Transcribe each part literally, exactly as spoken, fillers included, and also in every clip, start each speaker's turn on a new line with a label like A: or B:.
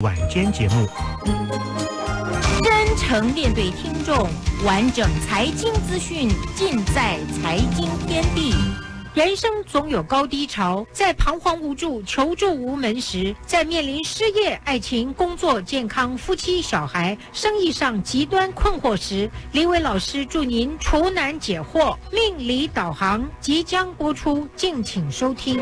A: 晚间节目，
B: 真诚面对听众，完整财经资讯尽在财经天地。人生总有高低潮，在彷徨无助、求助无门时，在面临失业、爱情、工作、健康、夫妻、小孩、生意上极端困惑时，李伟老师祝您除难解惑，命理导航即将播出，敬请收听。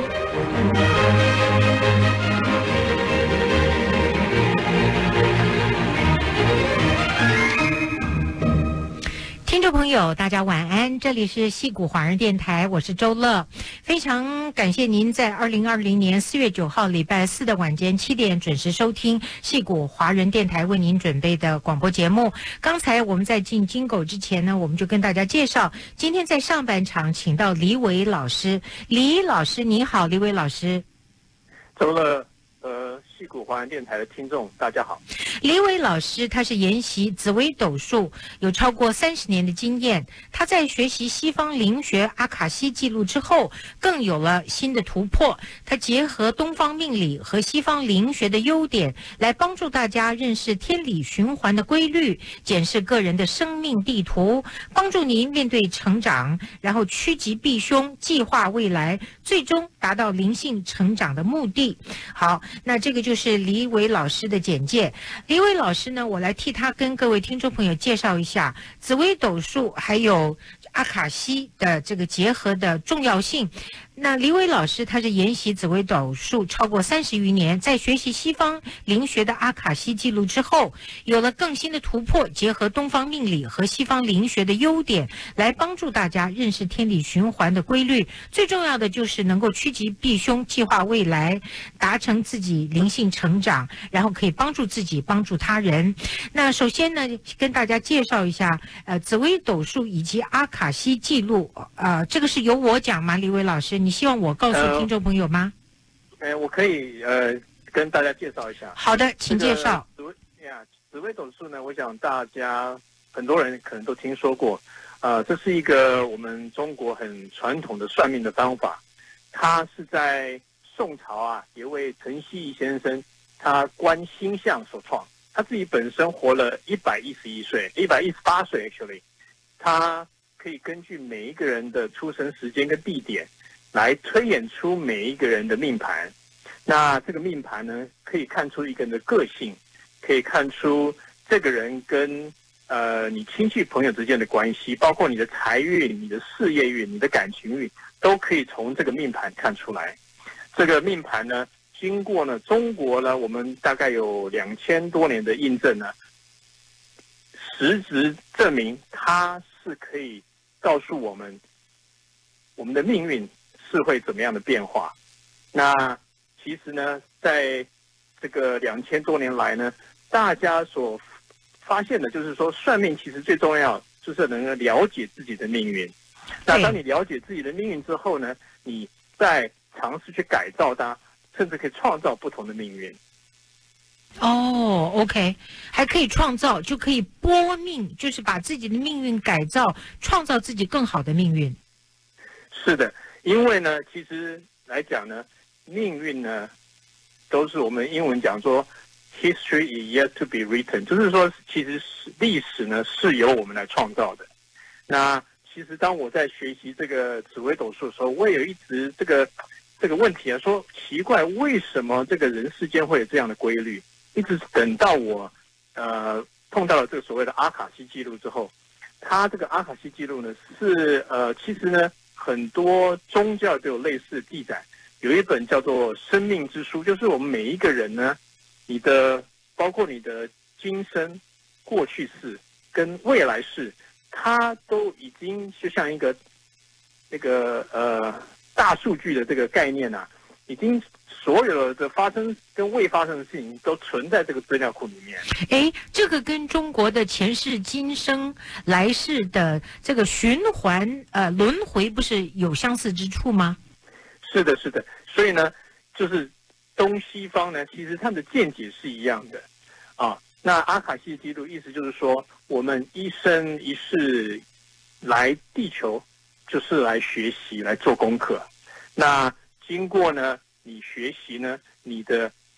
B: 听众朋友，大家晚安，这里是矽谷华人电台，我是周乐，非常感谢您在二零二零年四月九号礼拜四的晚间七点准时收听矽谷华人电台为您准备的广播节目。刚才我们在进金狗之前呢，我们就跟大家介绍，今天在上半场请到李伟老师，李老师你好，李伟老师。
C: 周乐。呃，矽谷华人电台的听众，大家好。
B: 李伟老师他是研习紫微斗数，有超过三十年的经验。他在学习西方灵学阿卡西记录之后，更有了新的突破。他结合东方命理和西方灵学的优点，来帮助大家认识天理循环的规律，检视个人的生命地图，帮助您面对成长，然后趋吉避凶，计划未来，最终达到灵性成长的目的。好。那这个就是李伟老师的简介。李伟老师呢，我来替他跟各位听众朋友介绍一下紫微斗数还有阿卡西的这个结合的重要性。那李伟老师他是研习紫微斗数超过三十余年，在学习西方灵学的阿卡西记录之后，有了更新的突破，结合东方命理和西方灵学的优点，来帮助大家认识天理循环的规律。最重要的就是能够趋吉避凶，计划未来，达成自己灵性成长，然后可以帮助自己，帮助他人。那首先呢，跟大家介绍一下呃紫微斗数以及阿卡西记录。呃，这个是由我讲吗？李伟老师，你希望我告诉听众朋友吗？
C: 呃，我可以呃跟大家介绍一下。
B: 好的，请介绍。
C: 紫微呀，紫微斗数呢，我想大家很多人可能都听说过。呃，这是一个我们中国很传统的算命的方法。它是在宋朝啊，有一位陈希夷先生，他观星象所创。他自己本身活了一百一十一岁，一百一十八岁 actually， 他可以根据每一个人的出生时间跟地点，来推演出每一个人的命盘。那这个命盘呢，可以看出一个人的个性，可以看出这个人跟呃你亲戚朋友之间的关系，包括你的财运、你的事业运、你的感情运，都可以从这个命盘看出来。这个命盘呢，经过呢中国呢，我们大概有两千多年的印证呢，实质证明它是可以告诉我们我们的命运是会怎么样的变化。那其实呢，在这个两千多年来呢，大家所发现的就是说，算命其实最重要就是能够了解自己的命运。那当你了解自己的命运之后呢，你再尝试去改造它，甚至可以创造不同的命运。
B: 哦 ，OK， 还可以创造，就可以拨命，就是把自己的命运改造，创造自己更好的命运。
C: 是的，因为呢，其实来讲呢，命运呢，都是我们英文讲说 ，history is yet to be written， 就是说，其实历史呢是由我们来创造的。那其实当我在学习这个紫微斗数的时候，我也有一直这个这个问题啊，说奇怪，为什么这个人世间会有这样的规律？一直等到我呃碰到了这个所谓的阿卡西记录之后，它这个阿卡西记录呢是呃其实呢很多宗教都有类似的记载，有一本叫做《生命之书》，就是我们每一个人呢，你的包括你的今生、过去世跟未来世，它都已经就像一个那个呃大数据的这个概念啊，已经所有的发生跟未发生的事情都存在这个资料库里面。
B: 哎，这个跟中国的前世今生来世的这个循环呃轮回不是有相似之处吗？
C: 是的，是的。所以呢，就是东西方呢，其实他们的见解是一样的啊。那阿卡西记录意思就是说，我们一生一世来地球就是来学习、来做功课。那经过呢，你学习呢，你的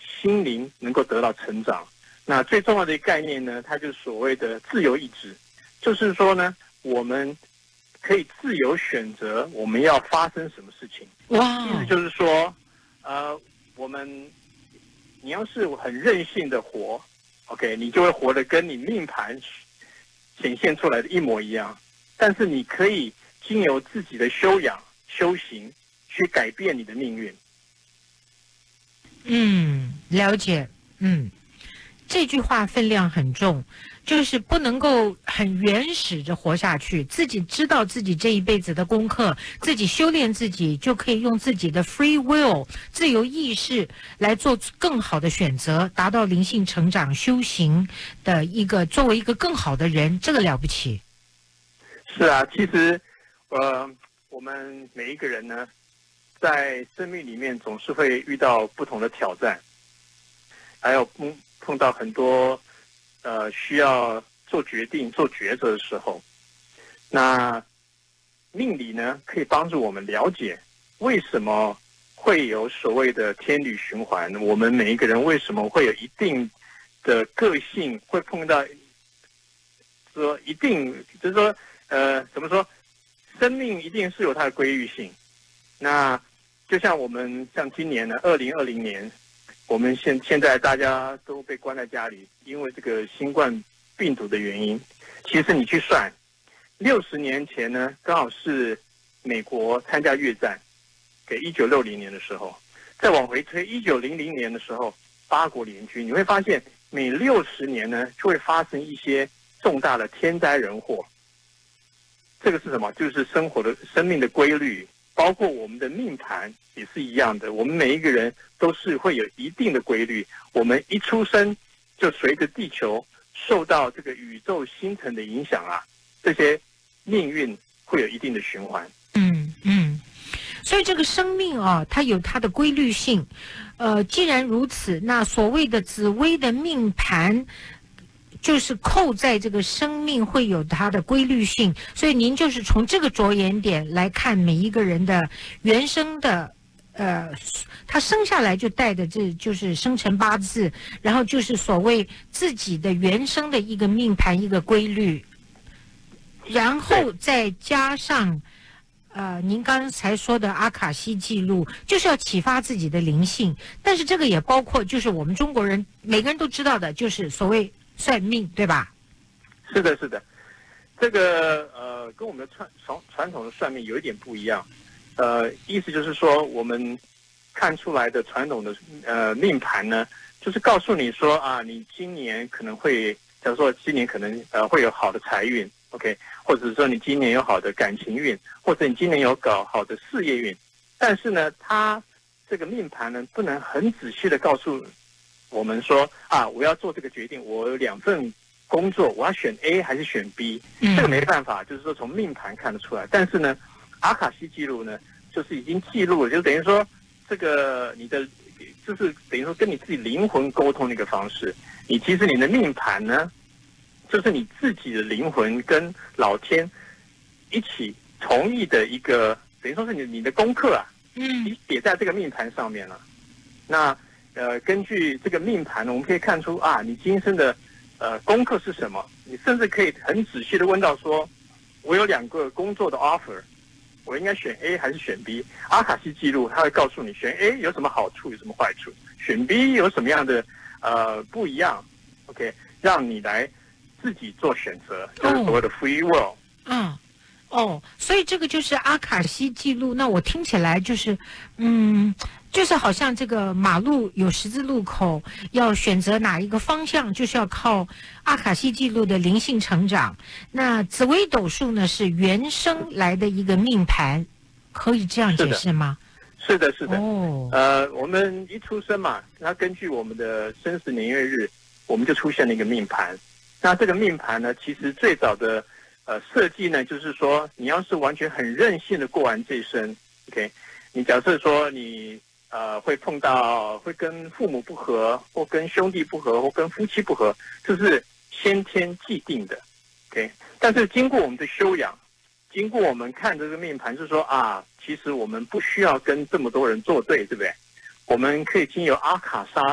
C: 心灵能够得到成长。那最重要的一个概念呢，它就是所谓的自由意志，就是说呢，我们可以自由选择我们要发生什么事情。
B: 哇，
C: 意思就是说，呃，我们你要是很任性的活 ，OK， 你就会活得跟你命盘显现出来的一模一样。但是你可以经由自己的修养、修行，去改变你的命运。
B: 嗯，了解。嗯，这句话分量很重，就是不能够很原始的活下去，自己知道自己这一辈子的功课，自己修炼自己，就可以用自己的 free will 自由意识来做更好的选择，达到灵性成长修行的一个作为一个更好的人，这个了不起。
C: 是啊，其实呃，我们每一个人呢，在生命里面总是会遇到不同的挑战，还有碰碰到很多呃需要做决定、做抉择的时候。那命理呢，可以帮助我们了解为什么会有所谓的天理循环，我们每一个人为什么会有一定的个性，会碰到说一定就是说呃怎么说，生命一定是有它的规律性。那就像我们像今年呢，二零二零年，我们现现在大家都被关在家里，因为这个新冠病毒的原因。其实你去算，六十年前呢，刚好是美国参加越战，给一九六零年的时候，再往回推一九零零年的时候，八国联军，你会发现每六十年呢，就会发生一些重大的天灾人祸。这个是什么？就是生活的生命的规律。包括我们的命盘也是一样的，我们每一个人都是会有一定的规律。我们一出生就随着地球受到这个宇宙星辰的影响啊，这些命运会有一定的循环。
B: 嗯嗯，所以这个生命啊，它有它的规律性。呃，既然如此，那所谓的紫微的命盘，就是扣在这个生命会有它的规律性，所以您就是从这个着眼点来看每一个人的原生的，呃，他生下来就带的这就是生辰八字，然后就是所谓自己的原生的一个命盘一个规律，然后再加上呃，您刚才说的阿卡西记录，就是要启发自己的灵性，但是这个也包括就是我们中国人每个人都知道的，就是所谓算命，对吧？
C: 是的，是的，这个呃，跟我们的传传传统的算命有一点不一样。呃，意思就是说，我们看出来的传统的呃命盘呢，就是告诉你说啊，你今年可能会，假如说今年可能呃会有好的财运 ，OK， 或者说你今年有好的感情运，或者你今年有搞好的事业运。但是呢，它这个命盘呢，不能很仔细的告诉我们说啊，我要做这个决定，我有两份工作，我要选 A 还是选 B， 这个没办法，就是说从命盘看得出来。但是呢，阿卡西记录呢，就是已经记录了，就等于说这个你的，就是等于说跟你自己灵魂沟通的一个方式。你其实你的命盘呢，就是你自己的灵魂跟老天一起同意的一个，等于说是你你的功课啊，
B: 嗯，
C: 你写在这个命盘上面了。那呃，根据这个命盘呢，我们可以看出啊，你今生的呃功课是什么？你甚至可以很仔细的问到说，我有两个工作的 offer， 我应该选 A 还是选 B？ 阿卡西记录它会告诉你，选 A 有什么好处，有什么坏处；选 B 有什么样的呃不一样。OK， 让你来自己做选择，就是所谓的 free will。
B: 嗯。哦，所以这个就是阿卡西记录。那我听起来就是，嗯，就是好像这个马路有十字路口，要选择哪一个方向，就是要靠阿卡西记录的灵性成长。那紫微斗数呢，是原生来的一个命盘，可以这样解释吗？
C: 是的，是的。
B: 哦，
C: 呃，我们一出生嘛，那根据我们的生时年月日，我们就出现了一个命盘。那这个命盘呢，其实最早的呃，设计呢，就是说，你要是完全很任性的过完这一生 ，OK， 你假设说你呃会碰到会跟父母不和，或跟兄弟不和，或跟夫妻不和，这是先天既定的 ，OK。但是经过我们的修养，经过我们看这个命盘，是说啊，其实我们不需要跟这么多人作对，对不对？我们可以经由阿卡莎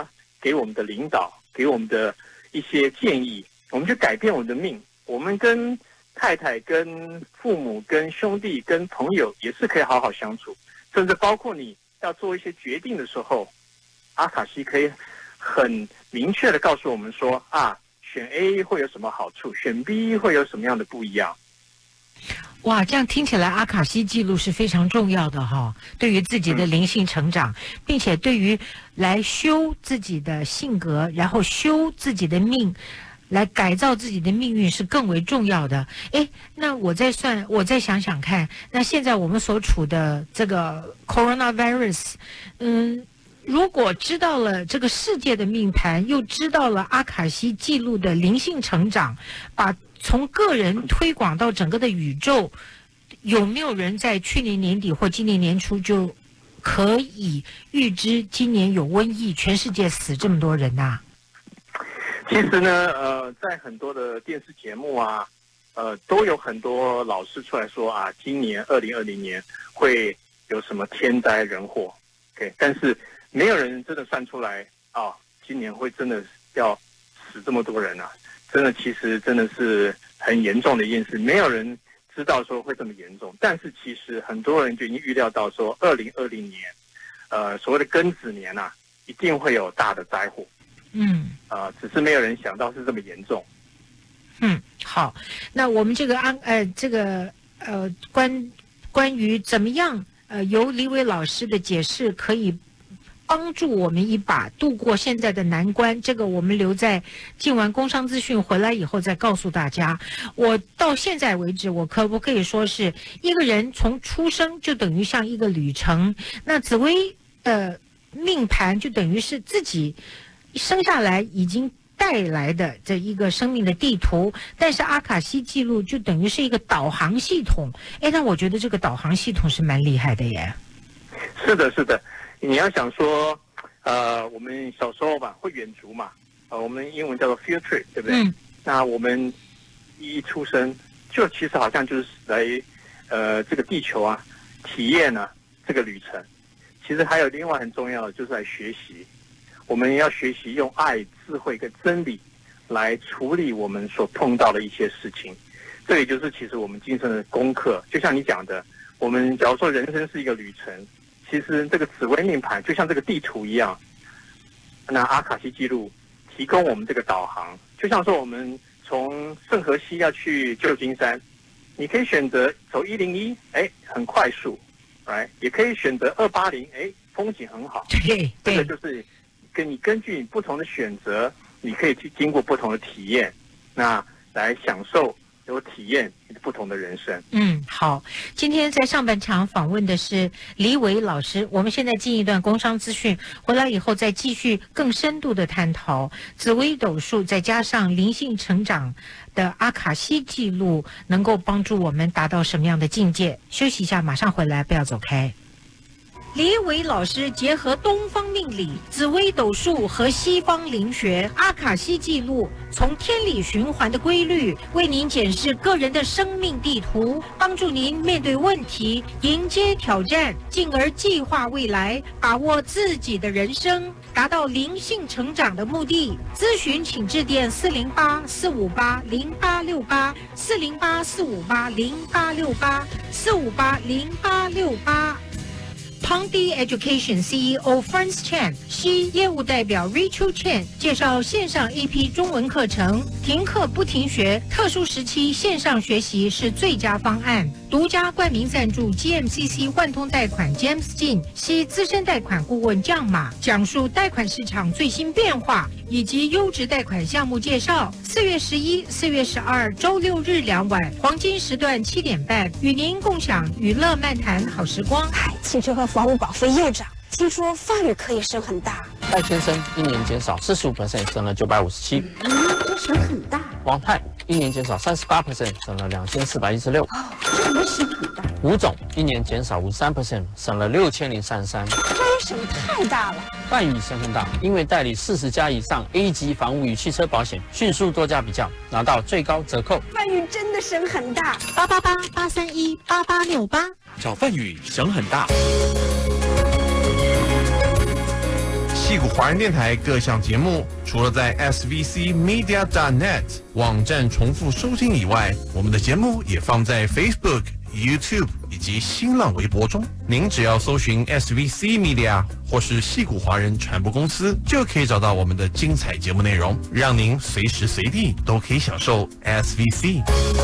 C: 给我们的领导，给我们的一些建议，我们就改变我们的命。我们跟太太、跟父母、跟兄弟、跟朋友也是可以好好相处，甚至包括你要做一些决定的时候，阿卡西可以很明确的告诉我们说啊，选 A 会有什么好处，选 B 会有什么样的不一样。
B: 哇，这样听起来阿卡西记录是非常重要的哈、哦，对于自己的灵性成长，嗯、并且对于来修自己的性格，然后修自己的命，来改造自己的命运是更为重要的。诶，那我再算，我再想想看，那现在我们所处的这个 coronavirus， 嗯。如果知道了这个世界的命盘，又知道了阿卡西记录的灵性成长，把从个人推广到整个的宇宙，有没有人在去年年底或今年年初就可以预知今年有瘟疫，全世界死这么多人呐、
C: 啊？其实呢，呃，在很多的电视节目啊，呃，都有很多老师出来说啊，今年二零二零年会有什么天灾人祸 ，OK， 但是没有人真的算出来啊，今年会真的要死这么多人啊！真的，其实真的是很严重的一件事，没有人知道说会这么严重。但是其实很多人就已经预料到说，二零二零年，呃，所谓的庚子年啊，一定会有大的灾祸。
B: 嗯，
C: 啊、呃，只是没有人想到是这么严重。
B: 嗯，好，那我们这个安呃这个呃关关于怎么样呃由李伟老师的解释可以帮助我们一把度过现在的难关，这个我们留在进完工商资讯回来以后再告诉大家。我到现在为止，我可不可以说是一个人从出生就等于像一个旅程？那紫微的命盘就等于是自己生下来已经带来的这一个生命的地图，但是阿卡西记录就等于是一个导航系统。哎，那我觉得这个导航系统是蛮厉害的耶。
C: 是的，是的。你要想说，呃，我们小时候吧会远足嘛，呃，我们英文叫做 field trip， 对不对？嗯。那我们一出生就其实好像就是来，呃，这个地球啊，体验啊这个旅程。其实还有另外很重要的就是来学习，我们要学习用爱、智慧跟真理来处理我们所碰到的一些事情。这也就是其实我们今生的功课。就像你讲的，我们假如说人生是一个旅程。其实这个紫微命盘就像这个地图一样，那阿卡西记录提供我们这个导航，就像说我们从圣荷西要去旧金山，你可以选择走一零一，哎，很快速，来，也可以选择二八零，哎，风景很好。
B: 对，
C: 这个就是跟你根据你不同的选择，你可以去经过不同的体验，那来享受。有体验不同的人生。
B: 嗯，好，今天在上半场访问的是李伟老师，我们现在进一段工商资讯，回来以后再继续更深度的探讨紫微斗数，再加上灵性成长的阿卡西记录，能够帮助我们达到什么样的境界？休息一下，马上回来，不要走开。李伟老师结合东方命理、紫微斗数和西方灵学阿卡西记录，从天理循环的规律为您检视个人的生命地图，帮助您面对问题，迎接挑战，进而计划未来，把握自己的人生，达到灵性成长的目的。咨询请致电四零八四五八零八六八四零八四五八零八六八四五八零八六八。Pongdi Education C E O Franz Chan 西业务代表 Rachel Chan 介绍线上 A P 中文课程，停课不停学，特殊时期线上学习是最佳方案。独家冠名赞助 G M C C 万通贷款 James 进系资深贷款顾问降马，讲述贷款市场最新变化以及优质贷款项目介绍。四月十一、四月十二周六日两晚，黄金时段七点半，与您共享娱乐漫谈好时光。
A: 哎，汽车和房屋保费又涨，听说范宇可以升很大。
D: 戴先生一年减少四十五 percent， 升了九百五十七。
A: 嗯，这升很大。
D: 王泰一年减少三十八 percent， 升了两千四百一十六。
A: 哦，这也升很大。
D: 吴总一年减少五十三 percent， 升了六千零三十三。
A: 这也升太大了。
D: 范宇升很大，因为代理四十家以上 A 级房屋与汽车保险，迅速多家比较，拿到最高折扣。
A: 范宇真的升很大。
B: 八八八八三一八八六八，
E: 找范宇升很大。 矽谷华人电台各项节目，除了在 S V C Media dot net 网站重复收听以外，我们的节目也放在 Facebook、YouTube 以及新浪微博中。您只要搜寻 S V C Media 或是矽谷华人传播公司，就可以找到我们的精彩节目内容，让您随时随地都可以享受 S V C。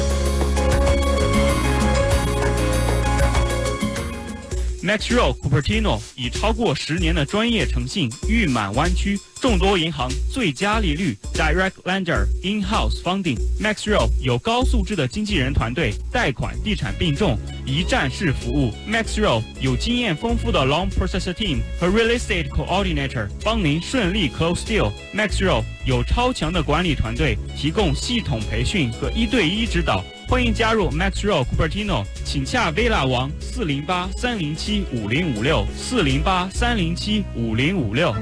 F: Maxwell Cupertino 以超过十年的专业诚信，誉满湾区众多银行最佳利率 Direct Lender In-house Funding。Maxwell 有高素质的经纪人团队，贷款、地产并重，一站式服务。Maxwell 有经验丰富的 Loan Processor Team 和 Real Estate Coordinator， 帮您顺利 Close Deal。Maxwell 有超强的管理团队，提供系统培训和一对一指导。欢迎加入 Maxwell Cupertino， 请洽 Villa 王四零八三零七五零五六四零八三零七五零五六。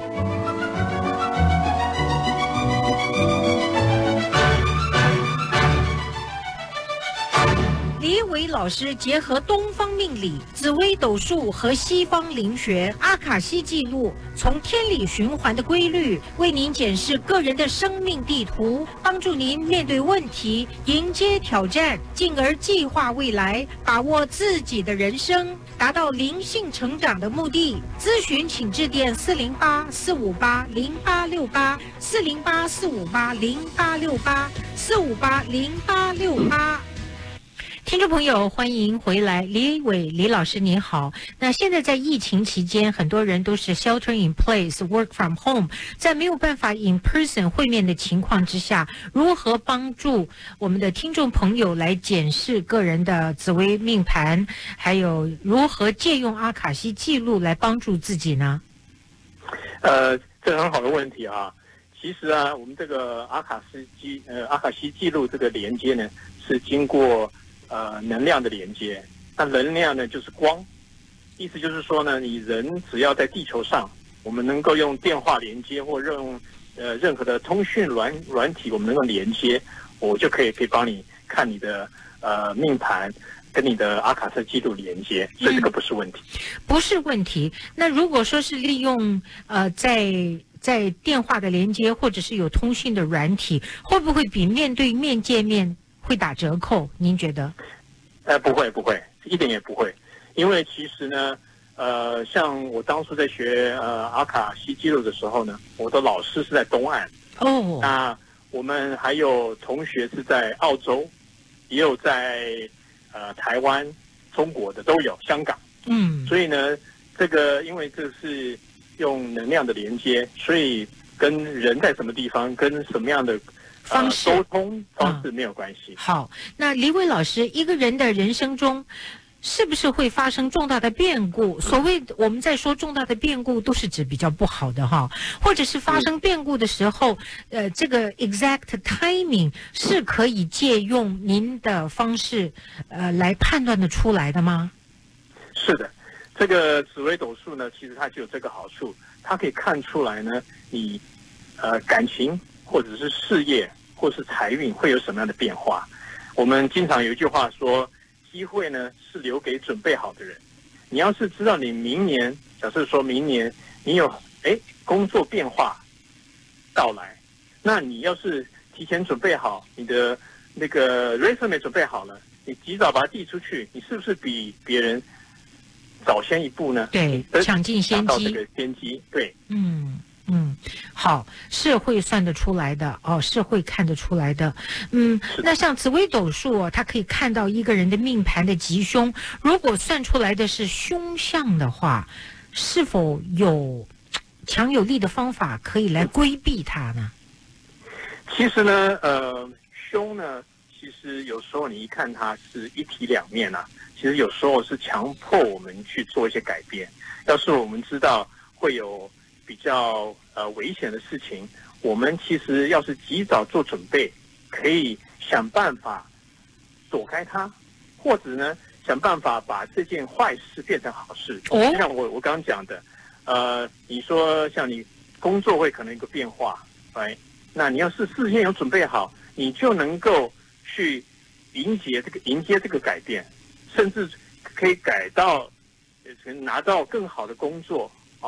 B: 李伟老师结合东方命理、紫微斗数和西方灵学、阿卡西记录，从天理循环的规律，为您检视个人的生命地图，帮助您面对问题，迎接挑战，进而计划未来，把握自己的人生，达到灵性成长的目的。咨询请致电四零八四五八零八六八四零八四五八零八六八四五八零八六八。听众朋友，欢迎回来，李伟李老师您好。那现在在疫情期间，很多人都是 shelter in place work from home， 在没有办法 in person 会面的情况之下，如何帮助我们的听众朋友来检视个人的紫微命盘，还有如何借用阿卡西记录来帮助自己呢？
C: 呃，这很好的问题啊。其实啊，我们这个阿卡西记呃阿卡西记录这个连接呢，是经过呃，能量的连接。那能量呢，就是光，意思就是说呢，你人只要在地球上，我们能够用电话连接或用呃任何的通讯软软体，我们能够连接，我就可以可以帮你看你的呃命盘跟你的阿卡西记录连接，所以这个不是问题。
B: 嗯、不是问题。那如果说是利用呃在在电话的连接，或者是有通讯的软体，会不会比面对面见面会打折扣？您觉得？
C: 呃，不会，不会，一点也不会。因为其实呢，呃，像我当初在学呃阿卡西记录的时候呢，我的老师是在东岸。
B: 哦。
C: 那我们还有同学是在澳洲，也有在呃台湾、中国的都有，香港。
B: 嗯。
C: 所以呢，这个因为这是用能量的连接，所以跟人在什么地方，跟什么样的方式、呃、沟通方式没有关系、
B: 嗯。好，那李伟老师，一个人的人生中，是不是会发生重大的变故？所谓我们在说重大的变故，都是指比较不好的哈，或者是发生变故的时候，嗯、呃，这个 exact timing 是可以借用您的方式，呃，来判断的出来的吗？
C: 是的，这个紫微斗数呢，其实它就有这个好处，它可以看出来呢，你呃感情。或者是事业，或是财运会有什么样的变化？我们经常有一句话说，机会呢是留给准备好的人。你要是知道你明年，假设说明年你有哎工作变化到来，那你要是提前准备好你的那个 resume 准备好了，你及早把它递出去，你是不是比别人早先一步呢？
B: 对，抢尽先机，
C: 达到这个先机，对，
B: 嗯。嗯，好，是会算得出来的哦，是会看得出来的。嗯，那像紫微斗数哦，它可以看到一个人的命盘的吉凶。如果算出来的是凶相的话，是否有强有力的方法可以来规避它呢？
C: 其实呢，呃，凶呢，其实有时候你一看它是一体两面啊，其实有时候是强迫我们去做一些改变。要是我们知道会有比较呃危险的事情，我们其实要是及早做准备，可以想办法躲开它，或者呢想办法把这件坏事变成好事。就像我我刚刚讲的，呃，你说像你工作会可能有个变化，哎，那你要是事先有准备好，你就能够去迎接这个迎接这个改变，甚至可以改到拿到更好的工作啊。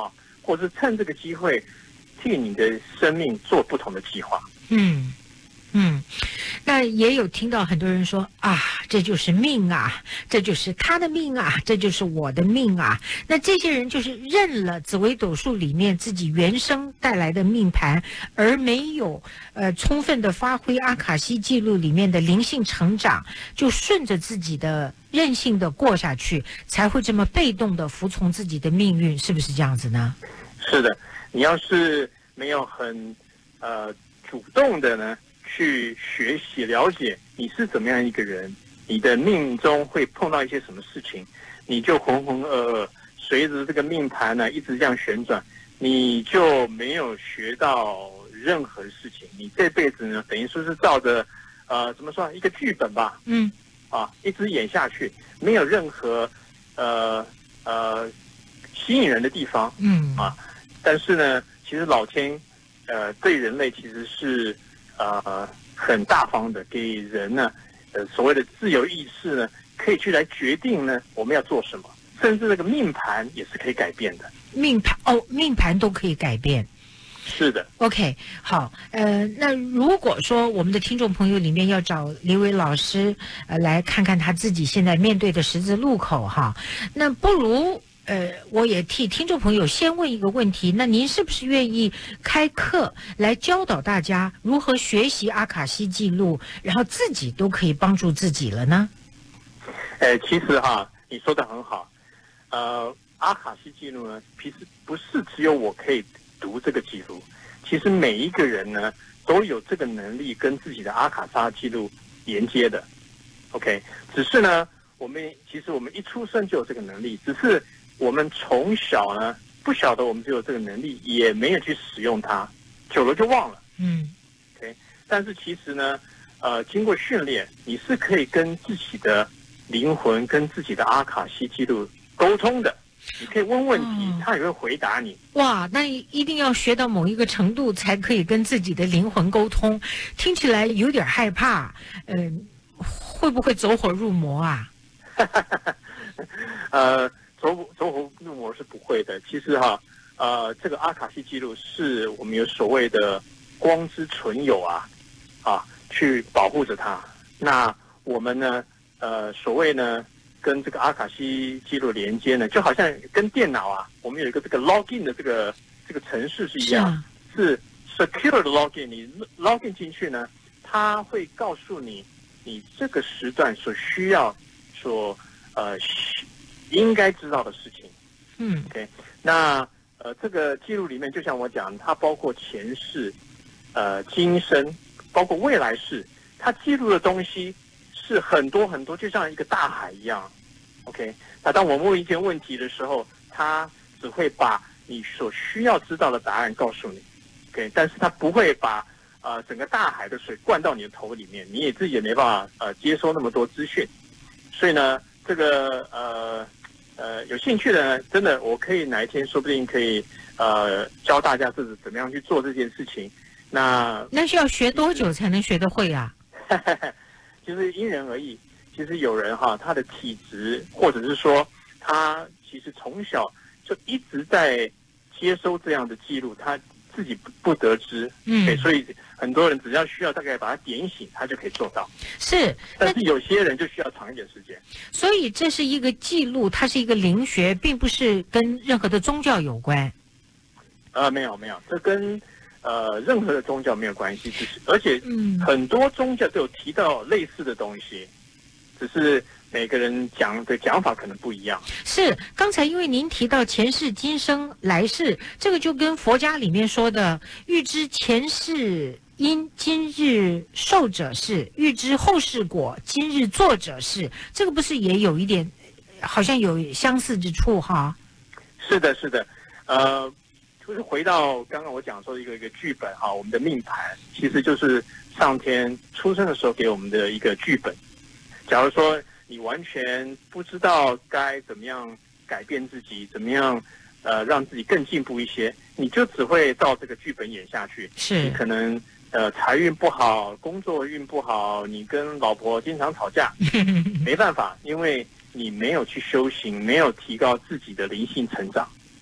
C: 或是趁这个机会替你的生命做不同的计划。
B: 嗯嗯，那也有听到很多人说啊，这就是命啊，这就是他的命啊，这就是我的命啊。那这些人就是认了紫微斗数里面自己原生带来的命盘，而没有呃充分的发挥阿卡西记录里面的灵性成长，就顺着自己的任性的过下去，才会这么被动的服从自己的命运，是不是这样子呢？
C: 是的，你要是没有很呃主动的呢去学习了解你是怎么样一个人，你的命中会碰到一些什么事情，你就浑浑噩噩随着这个命盘呢一直这样旋转，你就没有学到任何事情。你这辈子呢等于说是照着呃怎么说一个剧本吧，
B: 嗯，
C: 啊一直演下去，没有任何呃呃吸引人的地方，
B: 嗯
C: 啊，但是呢，其实老天呃对人类其实是呃很大方的，给人呢呃所谓的自由意识呢，可以去来决定呢我们要做什么，甚至那个命盘也是可以改变的。
B: 命盘哦，命盘都可以改变。
C: 是的
B: ，OK， 好，呃，那如果说我们的听众朋友里面要找李伟老师，呃，来看看他自己现在面对的十字路口哈，那不如呃，我也替听众朋友先问一个问题，那您是不是愿意开课来教导大家如何学习阿卡西记录，然后自己都可以帮助自己了呢？
C: 呃，其实哈，你说的很好，呃，阿卡西记录呢，其实不是只有我可以读这个记录，其实每一个人呢都有这个能力跟自己的阿卡莎记录连接的 ，OK， 只是呢，我们其实我们一出生就有这个能力，只是我们从小呢不晓得我们就有这个能力，也没有去使用它，久了就忘了。
B: 嗯
C: ，OK。但是其实呢，呃，经过训练，你是可以跟自己的灵魂、跟自己的阿卡西记录沟通的。你可以问问题，
B: 哦
C: 他也会回答你。
B: 哇，那一定要学到某一个程度，才可以跟自己的灵魂沟通。听起来有点害怕，嗯、呃，会不会走火入魔啊？
C: 呃。走走火入魔是不会的。其实哈，呃，这个阿卡西记录是我们有所谓的光之存有啊，啊，去保护着它。那我们呢，呃，所谓呢，跟这个阿卡西记录连接呢，就好像跟电脑啊，我们有一个这个 login 的这个这个程式是一样，是, 啊、是 secure 的 login。你 login 进去呢，它会告诉你你这个时段所需要所呃。应该知道的事情，
B: 嗯
C: ，OK， 那呃，这个记录里面，就像我讲，它包括前世、呃今生，包括未来世，它记录的东西是很多很多，就像一个大海一样 ，OK。那当我们问一件问题的时候，它只会把你所需要知道的答案告诉你 ，OK， 但是它不会把呃整个大海的水灌到你的头里面，你也自己也没办法呃接收那么多资讯，所以呢，这个呃。呃，有兴趣的呢，真的，我可以哪一天说不定可以呃教大家这是怎么样去做这件事情。那
B: 那需要学多久才能学得会啊？
C: 其实因人而异。其实有人哈，他的体质，或者是说他其实从小就一直在接收这样的记录，他自己不不得知。嗯，对，所以很多人只要需要大概把它点醒，他就可以做到。
B: 是，
C: 但是有些人就需要长一点时间。
B: 所以这是一个记录，它是一个灵学，并不是跟任何的宗教有关。
C: 呃，没有没有，这跟呃任何的宗教没有关系，只是而且很多宗教都有提到类似的东西，只是每个人讲的讲法可能不一样。
B: 是，刚才因为您提到前世、今生、来世，这个就跟佛家里面说的预知前世因，今日受者是；预知后世果，今日作者是。这个不是也有一点，好像有相似之处哈？
C: 是的，是的，呃，就是回到刚刚我讲说一个一个剧本哈，我们的命盘其实就是上天出生的时候给我们的一个剧本。假如说你完全不知道该怎么样改变自己，怎么样呃让自己更进步一些，你就只会照这个剧本演下去。
B: 是，
C: 你可能呃财运不好，工作运不好，你跟老婆经常吵架，没办法，因为你没有去修行，没有提高自己的灵性成长。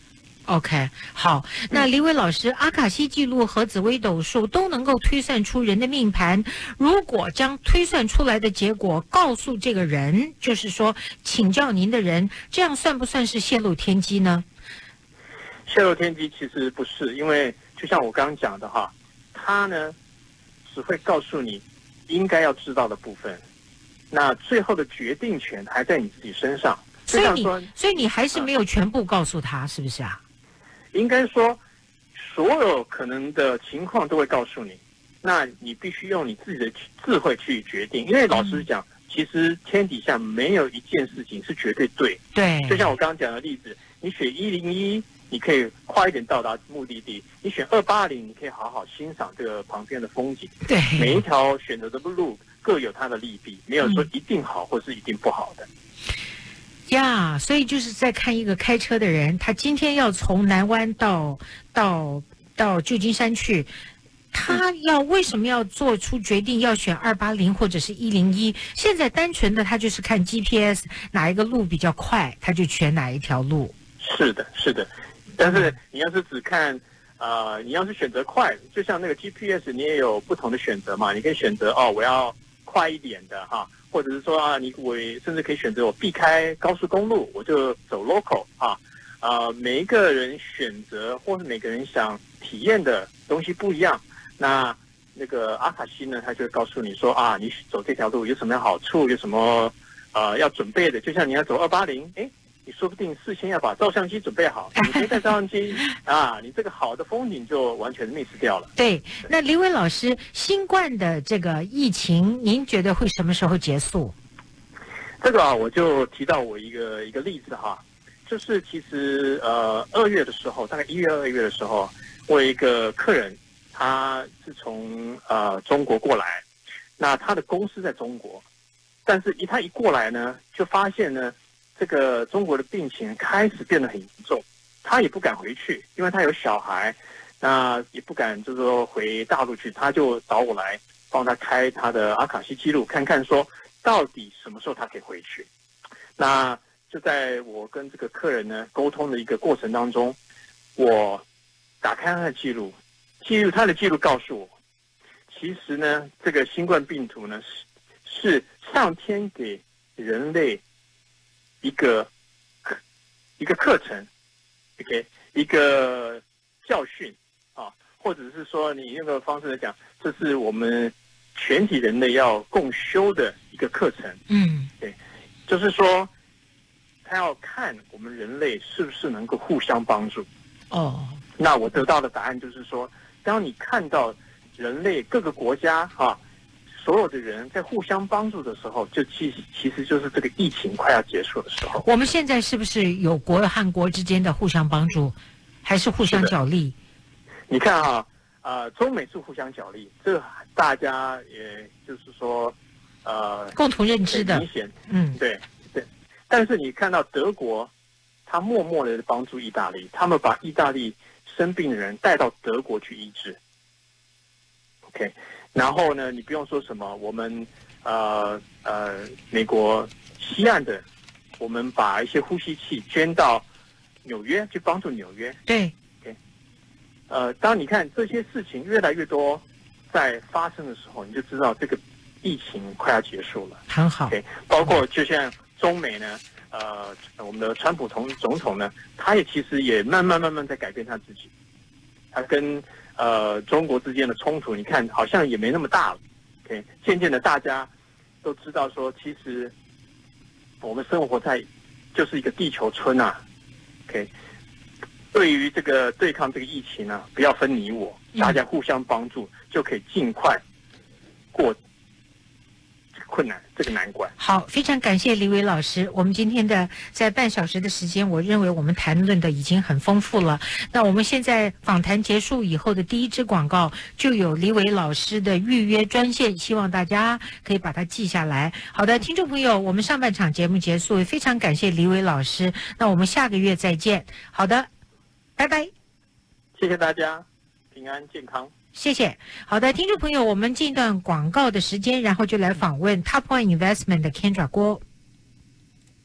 B: OK， 好，那黎伟老师，阿卡西记录和紫微斗数都能够推算出人的命盘。如果将推算出来的结果告诉这个人，就是说请教您的人，这样算不算是泄露天机呢？
C: 泄露天机其实不是，因为就像我刚刚讲的哈，他呢只会告诉你应该要知道的部分，那最后的决定权还在你自己身上。
B: 所以你，所以你还是没有全部告诉他，是不是啊？
C: 应该说，所有可能的情况都会告诉你，那你必须用你自己的智慧去决定。因为老实讲，嗯、其实天底下没有一件事情是绝对对。
B: 对。
C: 就像我刚刚讲的例子，你选一零一，你可以快一点到达目的地；你选二八零，你可以好好欣赏这个旁边的风景。
B: 对。
C: 每一条选择的路各有它的利弊，没有说一定好或是一定不好的。
B: 呀， yeah, 所以就是在看一个开车的人，他今天要从南湾到到到旧金山去，他要为什么要做出决定要选二八零或者是一零一？现在单纯的他就是看 G P S 哪一个路比较快，他就选哪一条路。
C: 是的，是的。但是你要是只看呃，你要是选择快，就像那个 G P S， 你也有不同的选择嘛，你可以选择哦，我要快一点的哈。或者是说啊，你我甚至可以选择我避开高速公路，我就走 local 啊，呃，每一个人选择或是每个人想体验的东西不一样。那那个阿卡西呢，他就会告诉你说啊，你走这条路有什么好处，有什么呃要准备的。就像你要走二八零，哎，你说不定事先要把照相机准备好，你没带照相机啊，你这个好的风景就完全 miss 掉了。
B: 对，那黎伟老师，新冠的这个疫情，您觉得会什么时候结束？
C: 这个啊，我就提到我一个一个例子哈，就是其实呃二月的时候，大概一月二月的时候，我有一个客人，他是从呃中国过来，那他的公司在中国，但是一他一过来呢，就发现呢。这个中国的病情开始变得很严重，他也不敢回去，因为他有小孩，那也不敢就是说回大陆去，他就找我来帮他开他的阿卡西记录，看看说到底什么时候他可以回去。那就在我跟这个客人呢沟通的一个过程当中，我打开他的记录，记录他的记录告诉我，其实呢这个新冠病毒呢是是上天给人类一个一个课程 ，OK， 一个教训啊，或者是说你用个方式来讲，这是我们全体人类要共修的一个课程。
B: 嗯，
C: 对，就是说他要看我们人类是不是能够互相帮助。
B: 哦，
C: 那我得到的答案就是说，当你看到人类各个国家啊。所有的人在互相帮助的时候，就其其实就是这个疫情快要结束的时候。
B: 我们现在是不是有国和国之间的互相帮助，还是互相角力？
C: 你看啊，呃，中美是互相角力，这大家也就是说，呃，
B: 共同认知的。
C: 明显，
B: 嗯，
C: 对对。但是你看到德国，他默默的帮助意大利，他们把意大利生病的人带到德国去医治。OK。然后呢，你不用说什么，我们呃呃美国西岸的，我们把一些呼吸器捐到纽约去帮助纽约。
B: 对
C: ，OK， 呃，当你看这些事情越来越多在发生的时候，你就知道这个疫情快要结束了。
B: 很好。
C: OK， 包括就像中美呢，呃，我们的川普总总统呢，他也其实也慢慢慢慢在改变他自己，他跟。呃，中国之间的冲突，你看好像也没那么大了。OK， 渐渐的大家都知道说，其实我们生活在就是一个地球村啊。OK， 对于这个对抗这个疫情呢、啊，不要分你我，大家互相帮助，就可以尽快过这个困难，这个难关。
B: 好，非常感谢黎伟老师。我们今天的在半小时的时间，我认为我们谈论的已经很丰富了。那我们现在访谈结束以后的第一支广告，就有黎伟老师的预约专线，希望大家可以把它记下来。好的，听众朋友，我们上半场节目结束，也非常感谢黎伟老师。那我们下个月再见。好的，拜拜。
C: 谢谢大家，平安健康。
B: 谢谢。好的，听众朋友，我们进一段广告的时间，然后就来访问 Top One Investment 的 Kendra 郭。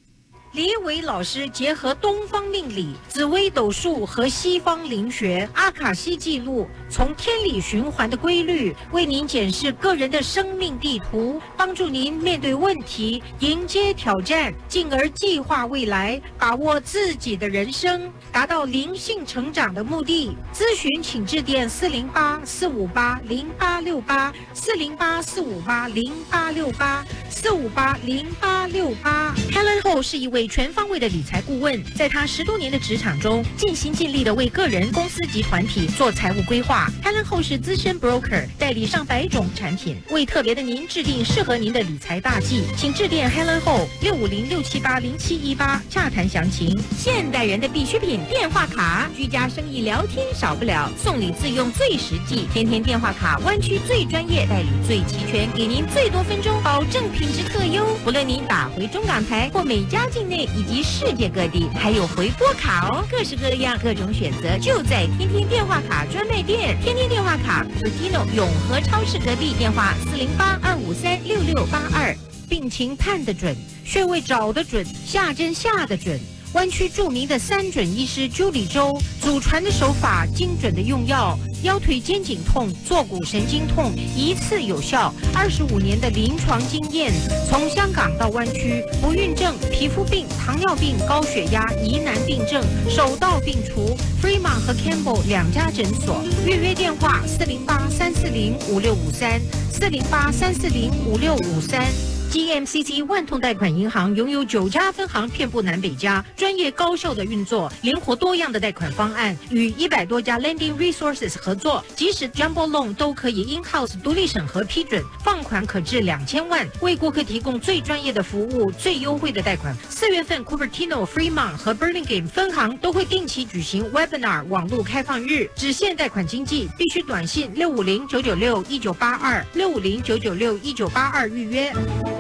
B: 李伟老师结合东方命理、紫微斗数和西方灵学、阿卡西记录，从天理循环的规律，为您检视个人的生命地图，帮助您面对问题，迎接挑战，进而计划未来，把握自己的人生，达到灵性成长的目的。咨询请致电四零八四五八零八六八四零八四五八零八六八四五八零八六八。Helen Ho 是一位全方位的理财顾问，在他十多年的职场中，尽心尽力的为个人、公司及团体做财务规划。Helen Ho 是资深 broker， 代理上百种产品，为特别的您制定适合您的理财大计。请致电 Helen Ho 六五零六七八零七一八洽谈详情。现代人的必需品电话卡，居家生意聊天少不了，送礼自用最实际。天天电话卡，湾区最专业，代理最齐全，给您最多分钟，保证品质特优。不论您打回中港台或美加境内以及世界各地，还有回拨卡哦，各式各样，各种选择，就在天天电话卡专卖店。天天电话卡 Pertino 永和超市隔壁，电话四零八二五三六六八二。病情判得准，穴位找得准，下针下得准。湾区著名的三准医师朱里周祖传的手法，精准的用药，腰腿肩颈痛、坐骨神经痛一次有效。二十五年的临床经验，从香港到湾区，不孕症、皮肤病、糖尿病、高血压、疑难病症手到病除。Freeman 和 Campbell 两家诊所，预约电话四零八三四零五六五三四零八三四零五六五三。G M C C 万通贷款银行拥有九家分行，遍布南北加，专业高效的运作，灵活多样的贷款方案，与一百多家 Lending Resources 合作，即使 Jumbo Loan 都可以 in-house 独立审核批准，放款可至两千万，为顾客提供最专业的服务、最优惠的贷款。四月份 Cupertino、Fremont 和 Burlingame 分行都会定期举行 Webinar 网络开放日，只限贷款经济，必须短信六五零九九六一九八二六五零九九六一九八二预约。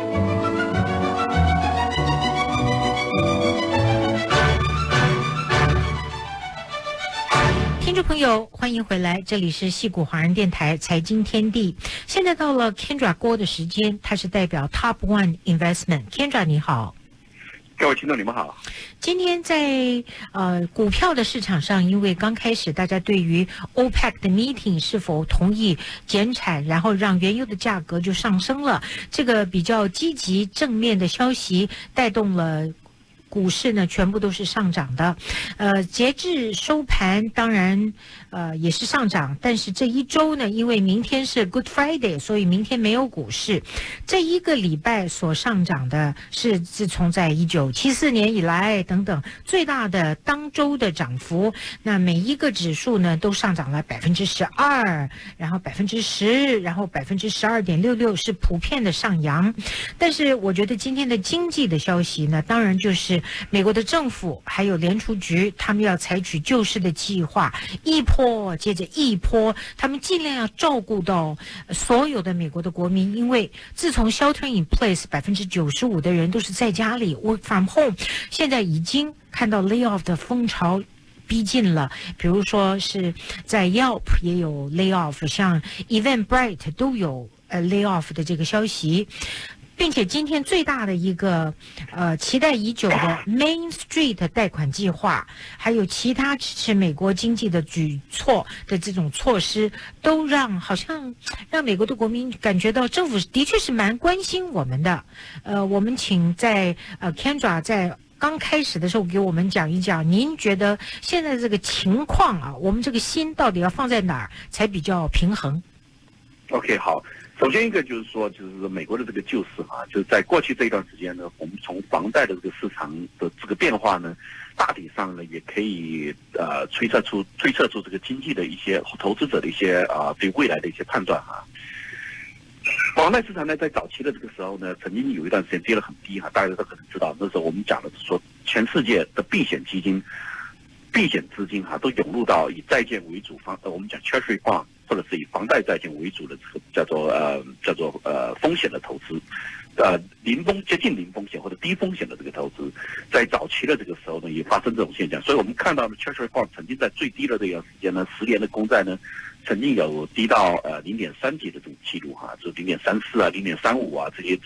B: 听众朋友，欢迎回来，这里是矽谷华人电台财经天地。现在到了 Kendra 郭的时间，他是代表 Top One Investment。Kendra 你好。
G: 各位听众你们好。
B: 今天在呃股票的市场上，因为刚开始大家对于 OPEC 的 meeting 是否同意减产，然后让原油的价格就上升了，这个比较积极正面的消息带动了股市呢，全部都是上涨的。呃，截至收盘，当然呃也是上涨，但是这一周呢，因为明天是 Good Friday， 所以明天没有股市。这一个礼拜所上涨的是自从在一九七四年以来等等最大的当周的涨幅。那每一个指数呢都上涨了百分之十二，然后百分之十，然后百分之十二点六六是普遍的上扬。但是我觉得今天的经济的消息呢，当然就是美国的政府还有联储局，他们要采取救市的计划，一波接着一波，他们尽量要照顾到所有的美国的国民，因为自从 shelter in place 百分之九十五的人都是在家里 work from home， 现在已经看到 layoff 的风潮逼近了，比如说是在 Yelp 也有 layoff， 像 Eventbrite 都有呃 layoff 的这个消息。并且今天最大的一个呃期待已久的 Main Street 贷款计划，还有其他支持美国经济的举措的这种措施，都让好像让美国的国民感觉到政府的确是蛮关心我们的。呃，我们请在呃 Kendra 在刚开始的时候给我们讲一讲，您觉得现在这个情况啊，我们这个心到底要放在哪儿才比较平衡
G: ？OK， 好。首先一个就是说，就是美国的这个救市啊，就是在过去这一段时间呢，我们从房贷的这个市场的这个变化呢，大体上呢也可以呃推测出推测出这个经济的一些投资者的一些啊、呃、对未来的一些判断啊。房贷市场呢，在早期的这个时候呢，曾经有一段时间跌得很低哈，大家都可能知道，那时候我们讲的是说，全世界的避险基金、避险资金哈、啊，都涌入到以债券为主方，呃，我们讲 Treasury Bond。或者是以房贷债券为主的这个叫做呃叫做呃风险的投资，呃零风接近零风险或者低风险的这个投资，在早期的这个时候呢，也发生这种现象。所以我们看到呢 ，Treasury Bond 曾经在最低的这段时间呢，十年的公债呢，曾经有低到呃零点三几的这种记录哈，就零点三四啊、零点三五啊这些资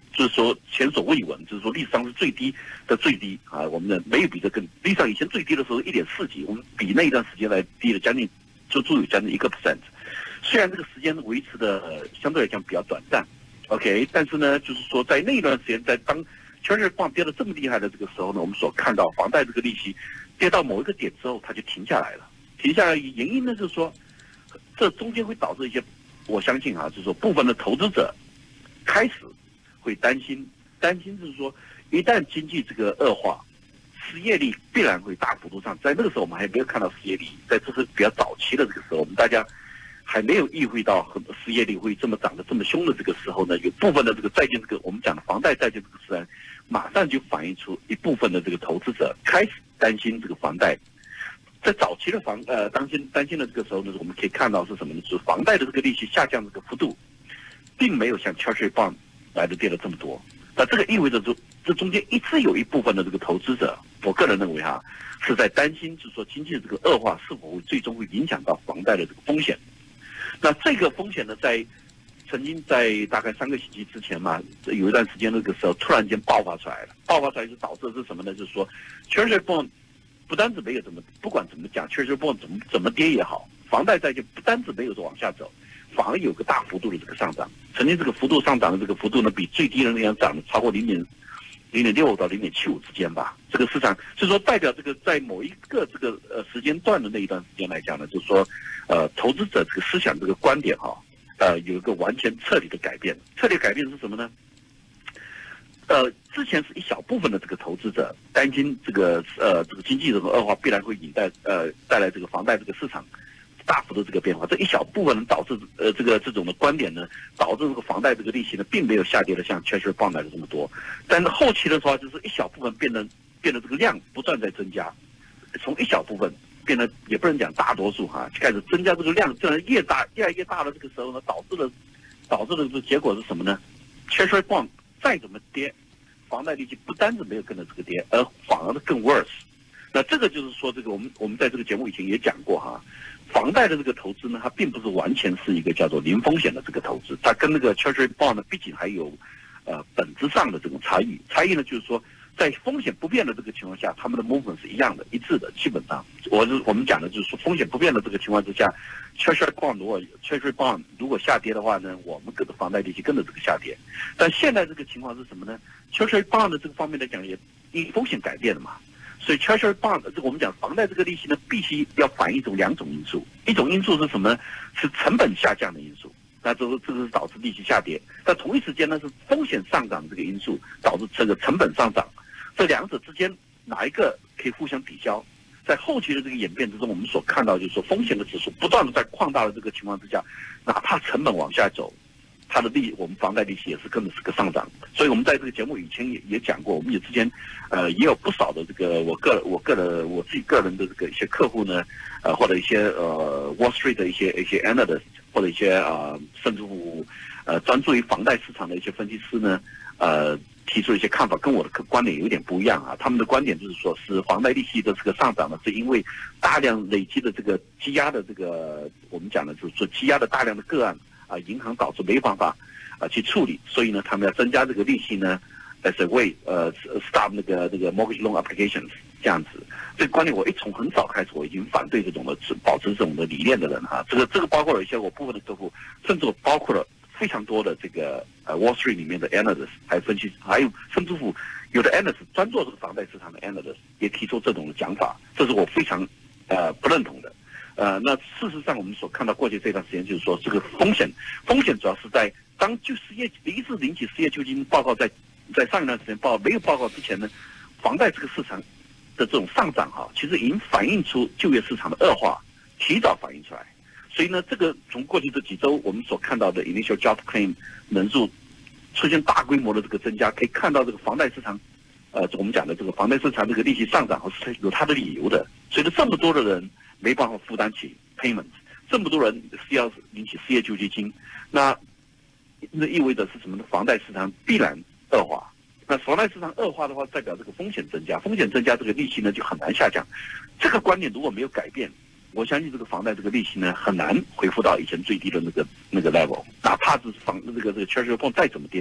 G: 就是说前所未闻，就是说历史上是最低的最低啊，我们的没有比这更历史上以前最低的时候一点四几，我们比那一段时间来低了将近就足有将近一个 percent。虽然这个时间维持的、呃、相对来讲比较短暂 ，OK， 但是呢，就是说在那一段时间，在当 Treasury bond 跌得这么厉害的这个时候呢，我们所看到房贷这个利息跌到某一个点之后，它就停下来了。停下来原因呢，就是说这中间会导致一些，我相信啊，就是说部分的投资者开始会担心，担心就是说一旦经济这个恶化，失业率必然会大幅度上。在那个时候我们还没有看到失业率，在这是比较早期的这个时候，我们大家还没有意会到很多失业率会这么涨得这么凶的这个时候呢，有部分的这个债券这个我们讲的房贷债券这个市场，马上就反映出一部分的这个投资者开始担心这个房贷。在早期的房呃担心担心的这个时候呢，我们可以看到是什么呢？就是房贷的这个利息下降的这个幅度，并没有像 Treasury bond 来的跌了这么多。那这个意味着这这中间一直有一部分的这个投资者，我个人认为哈，是在担心，就是说经济的这个恶化是否会最终会影响到房贷的这个风险。那这个风险呢，在曾经在大概三个星期之前嘛，有一段时间那个时候突然间爆发出来了，爆发出来是导致的是什么呢？就是说 Treasury bond 不单是没有怎么，不管怎么讲 ，Treasury bond 怎么怎么跌也好，房贷债券不单是没有往下走，反而有个大幅度的这个上涨。曾经这个幅度上涨的这个幅度呢，比最低的那样涨了超过零点零点六到零点七五之间吧。这个市场所以说代表这个在某一个这个呃时间段的那一段时间来讲呢，就是说呃投资者这个思想这个观点哈、啊，呃有一个完全彻底的改变。彻底改变是什么呢？呃，之前是一小部分的这个投资者担心这个呃这个经济这个恶化必然会引带呃带来这个房贷这个市场大幅的这个变化，这一小部分人导致呃这个这种的观点呢，导致这个房贷这个利息呢并没有下跌的像 Treasury bond 来的这么多，但是后期的话就是一小部分变得变得这个量不断在增加，从一小部分变得也不能讲大多数哈，就开始增加这个量，这样越大越来越大的这个时候呢，导致了导致的这个结果是什么呢 ？Treasury bond 再怎么跌，房贷利息不单是没有跟着这个跌，而反而更 worse。那这个就是说，这个我们我们在这个节目以前也讲过哈，房贷的这个投资呢，它并不是完全是一个叫做零风险的这个投资，它跟那个 Treasury bond 呢，毕竟还有呃本质上的这种差异。差异呢，就是说在风险不变的这个情况下，他们的 movement 是一样的、一致的，基本上。我是我们讲的就是说，风险不变的这个情况之下 ，Treasury bond 如果 Treasury bond 如果下跌的话呢，我们跟着房贷利息跟着这个下跌。但现在这个情况是什么呢 ？Treasury bond 的这个方面来讲，也因风险改变了嘛。所以 Treasury bond 这个我们讲房贷这个利息呢，必须要反映一种两种因素，一种因素是什么呢？是成本下降的因素，那这个这个是导致利息下跌。但同一时间呢，是风险上涨的这个因素导致这个成本上涨。这两者之间哪一个可以互相抵消？在后期的这个演变之中，我们所看到就是说，风险的指数不断的在扩大的这个情况之下，哪怕成本往下走，它的利我们房贷利息也是跟着是个上涨。所以我们在这个节目以前也也讲过，我们也之前呃也有不少的这个我个我个人我自己个人的这个一些客户呢，呃或者一些呃 Wall Street 的一些一些 analyst 或者一些呃甚至乎呃专注于房贷市场的一些分析师呢，呃。提出一些看法，跟我的观点有点不一样啊。他们的观点就是说，是房贷利息的这个上涨呢，是因为大量累积的这个积压的这个我们讲的就是说积压的大量的个案啊，银行导致没办法啊去处理，所以呢，他们要增加这个利息呢 ，as a way 呃 stop 那个那个 mortgage loan applications 这样子。这个观点我一从很早开始我已经反对这种的保持这种的理念的人哈、啊。这个这个包括了一些我部分的客户，甚至我包括了。非常多的这个呃 Wall Street 里面的 analysts 还有分析，还有甚至乎有的 analysts 专做这个房贷市场的 analysts 也提出这种的讲法，这是我非常呃不认同的。呃，那事实上我们所看到过去这段时间，就是说这个风险风险主要是在当就失业第一次引起失业救济金报告在在上一段时间报没有报告之前呢，房贷这个市场的这种上涨哈，其实已经反映出就业市场的恶化，提早反映出来。所以呢，这个从过去这几周我们所看到的 initial job claim 人数出现大规模的这个增加，可以看到这个房贷市场，呃，我们讲的这个房贷市场这个利息上涨是有它的理由的。随着这么多的人没办法负担起 payments， 这么多人需要领取失业救济金，那那意味着是什么呢？房贷市场必然恶化。那房贷市场恶化的话，代表这个风险增加，风险增加，这个利息呢就很难下降。这个观点如果没有改变，我相信这个房贷这个利息呢，很难恢复到以前最低的那个那个 level， 哪怕是房那个这个 Treasury bond 再怎么跌，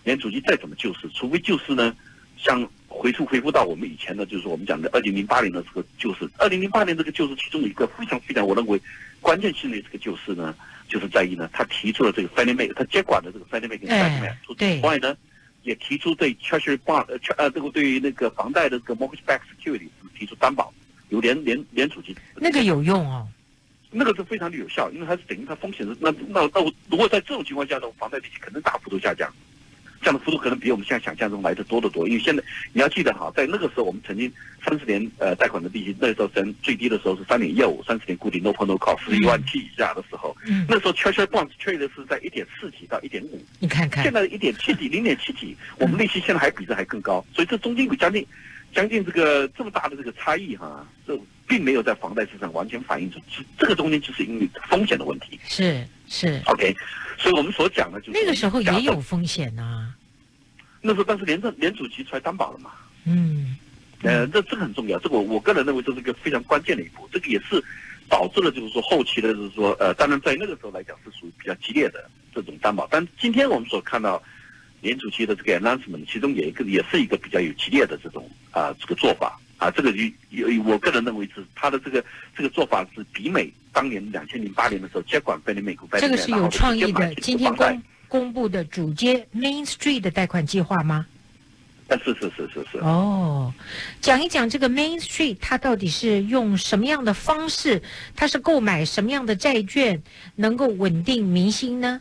G: 联储局再怎么救市，除非救市呢，像回复恢复到我们以前的，就是我们讲的二零零八年的这个救市。二零零八年这个救市，其中一个非常非常我认为关键性的这个救市呢，就是在于呢，他提出了这个 Fannie Mae， 他接管的这个 Fannie Mae 跟 Freddie Mac， 除此之外呢，也提出对 Treasury Bond 呃呃这个对于那个房贷的这个 Mortgage-backed Security 提出担保，由联联联储局
B: 那个有用哦。
G: 那个是非常的有效，因为它是等于它风险是那那那如果在这种情况下呢，房贷利息可能大幅度下降，这样的幅度可能比我们现在想象中来的多得多。因为现在你要记得哈，在那个时候我们曾经三十年呃贷款的利息，那时候最最低的时候是三点一五，三十年固定 no p o no call 十一万七以下的时候，嗯、那时候 Treasury Bonds trade 的是在一点四几到一点五，
B: 你看看，
G: 现在一点七几、零点七几，我们利息现在还比这还更高，所以这中间有将近将近这个这么大的这个差异哈，这。并没有在房贷市场完全反映出，这个中间就是因为风险的问题。
B: 是是
G: ，OK， 所以我们所讲的就是
B: 那个时候也有风险呐、啊。
G: 那时候，但是联政联储局出来担保了嘛。
B: 嗯，
G: 呃，这这个很重要，这个我我个人认为这是一个非常关键的一步，这个也是导致了就是说后期的就是说呃，当然在那个时候来讲是属于比较激烈的这种担保，但今天我们所看到联储局的这个 announcement， 其中有一个也是一个比较有激烈的这种啊、呃、这个做法。啊，这个有我个人认为是他的这个这个做法是比美当年两千零八年的时候接管菲利美股，
B: 这个是有创意的。今天公公布的主接 Main Street 的贷款计划吗？
G: 啊，是是是是是。
B: 哦，讲一讲这个 Main Street， 它到底是用什么样的方式？它是购买什么样的债券，能够稳定民心呢？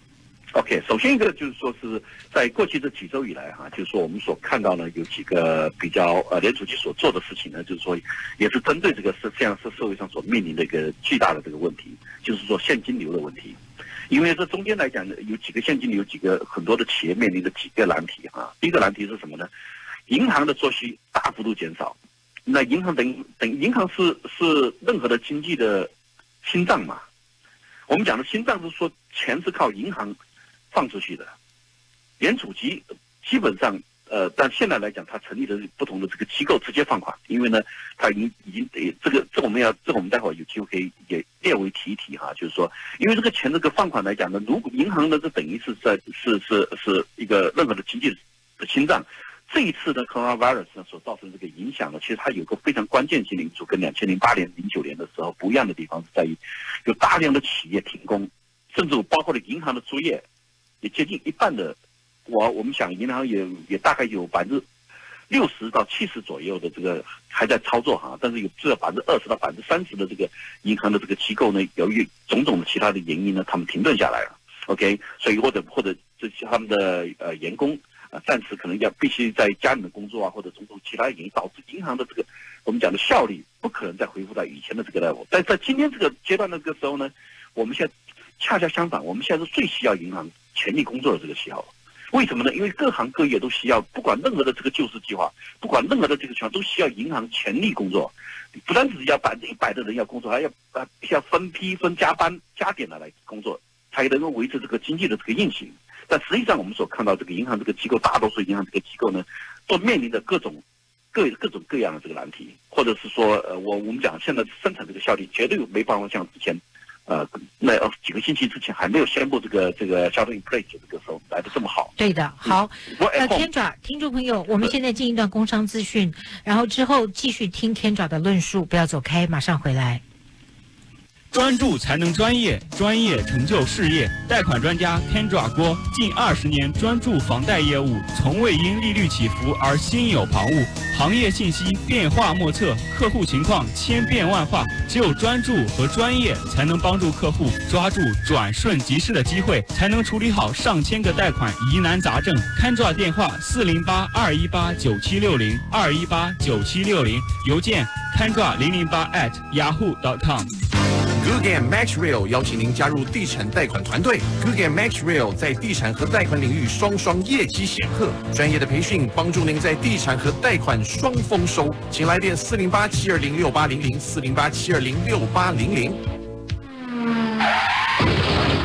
G: OK， 首先一个就是说是在过去这几周以来哈，就是说我们所看到呢有几个比较呃联储局所做的事情呢，就是说也是针对这个是这样是社会上所面临的一个巨大的这个问题，就是说现金流的问题。因为这中间来讲呢，有几个现金流，有几个很多的企业面临的几个难题哈。第一个难题是什么呢？银行的作息大幅度减少，那银行等于等于银行是是任何的经济的心脏嘛。我们讲的心脏是说钱是靠银行放出去的，联储局基本上呃，但现在来讲，它成立的不同的这个机构直接放款，因为呢，它已经已经得这个这我们要这我们待会儿有机会可以也列为提一提哈，就是说，因为这个钱这个放款来讲呢，如果银行呢这等于是在是是是一个任何的经济的心脏。这一次的 coronavirus 呢所造成这个影响呢，其实它有个非常关键性的因素，跟两千零八年、零九年的时候不一样的地方是在于，有大量的企业停工，甚至包括了银行的作业，也接近一半的，我我们想银行也也大概有百分之六十到七十左右的这个还在操作哈，但是有至少百分之二十到百分之三十的这个银行的这个机构呢，由于种种的其他的原因呢，他们停顿下来了。OK， 所以或者或者这些他们的呃员工。啊，暂时可能要必须在家里面工作啊，或者种种其他原因，导致银行的这个我们讲的效率不可能再恢复到以前的这个 level。但在今天这个阶段的这个时候呢，我们现在恰恰相反，我们现在是最需要银行全力工作的这个时候。为什么呢？因为各行各业都需要，不管任何的这个救市计划，不管任何的这个情况，都需要银行全力工作。不单只是要百分之一百的人要工作，还要啊必须要分批分加班加点的来工作，才能够维持这个经济的这个运行。但实际上，我们所看到这个银行这个机构，大多数银行这个机构呢，都面临着各种各各种各样的这个难题，或者是说，呃，我我们讲现在生产这个效率绝对没办法像之前，呃，那几个星期之前还没有宣布这个这个 shelter in place 这个时候来的这么好。
B: 对的，好，呃 Kendra 听众朋友，我们现在进一段工商资讯，然后之后继续听 Kendra 的论述，不要走开，马上回来。
F: 专注才能专业，专业成就事业。贷款专家 Kendra 郭近二十年专注房贷业务，从未因利率起伏而心有旁骛。行业信息变化莫测，客户情况千变万化，只有专注和专业，才能帮助客户抓住转瞬即逝的机会，才能处理好上千个贷款疑难杂症。Kendra 电话四零八二一八九七六零二一八九七六零，邮件 Kendra 零零八 at yahoo dot com。Guggen
E: Max Real 邀请您加入地产贷款团队。Guggen Max Real 在地产和贷款领域双双业绩显赫，专业的培训帮助您在地产和贷款双丰收。请来电四零八七二零六八零零四零八七二零六八零零。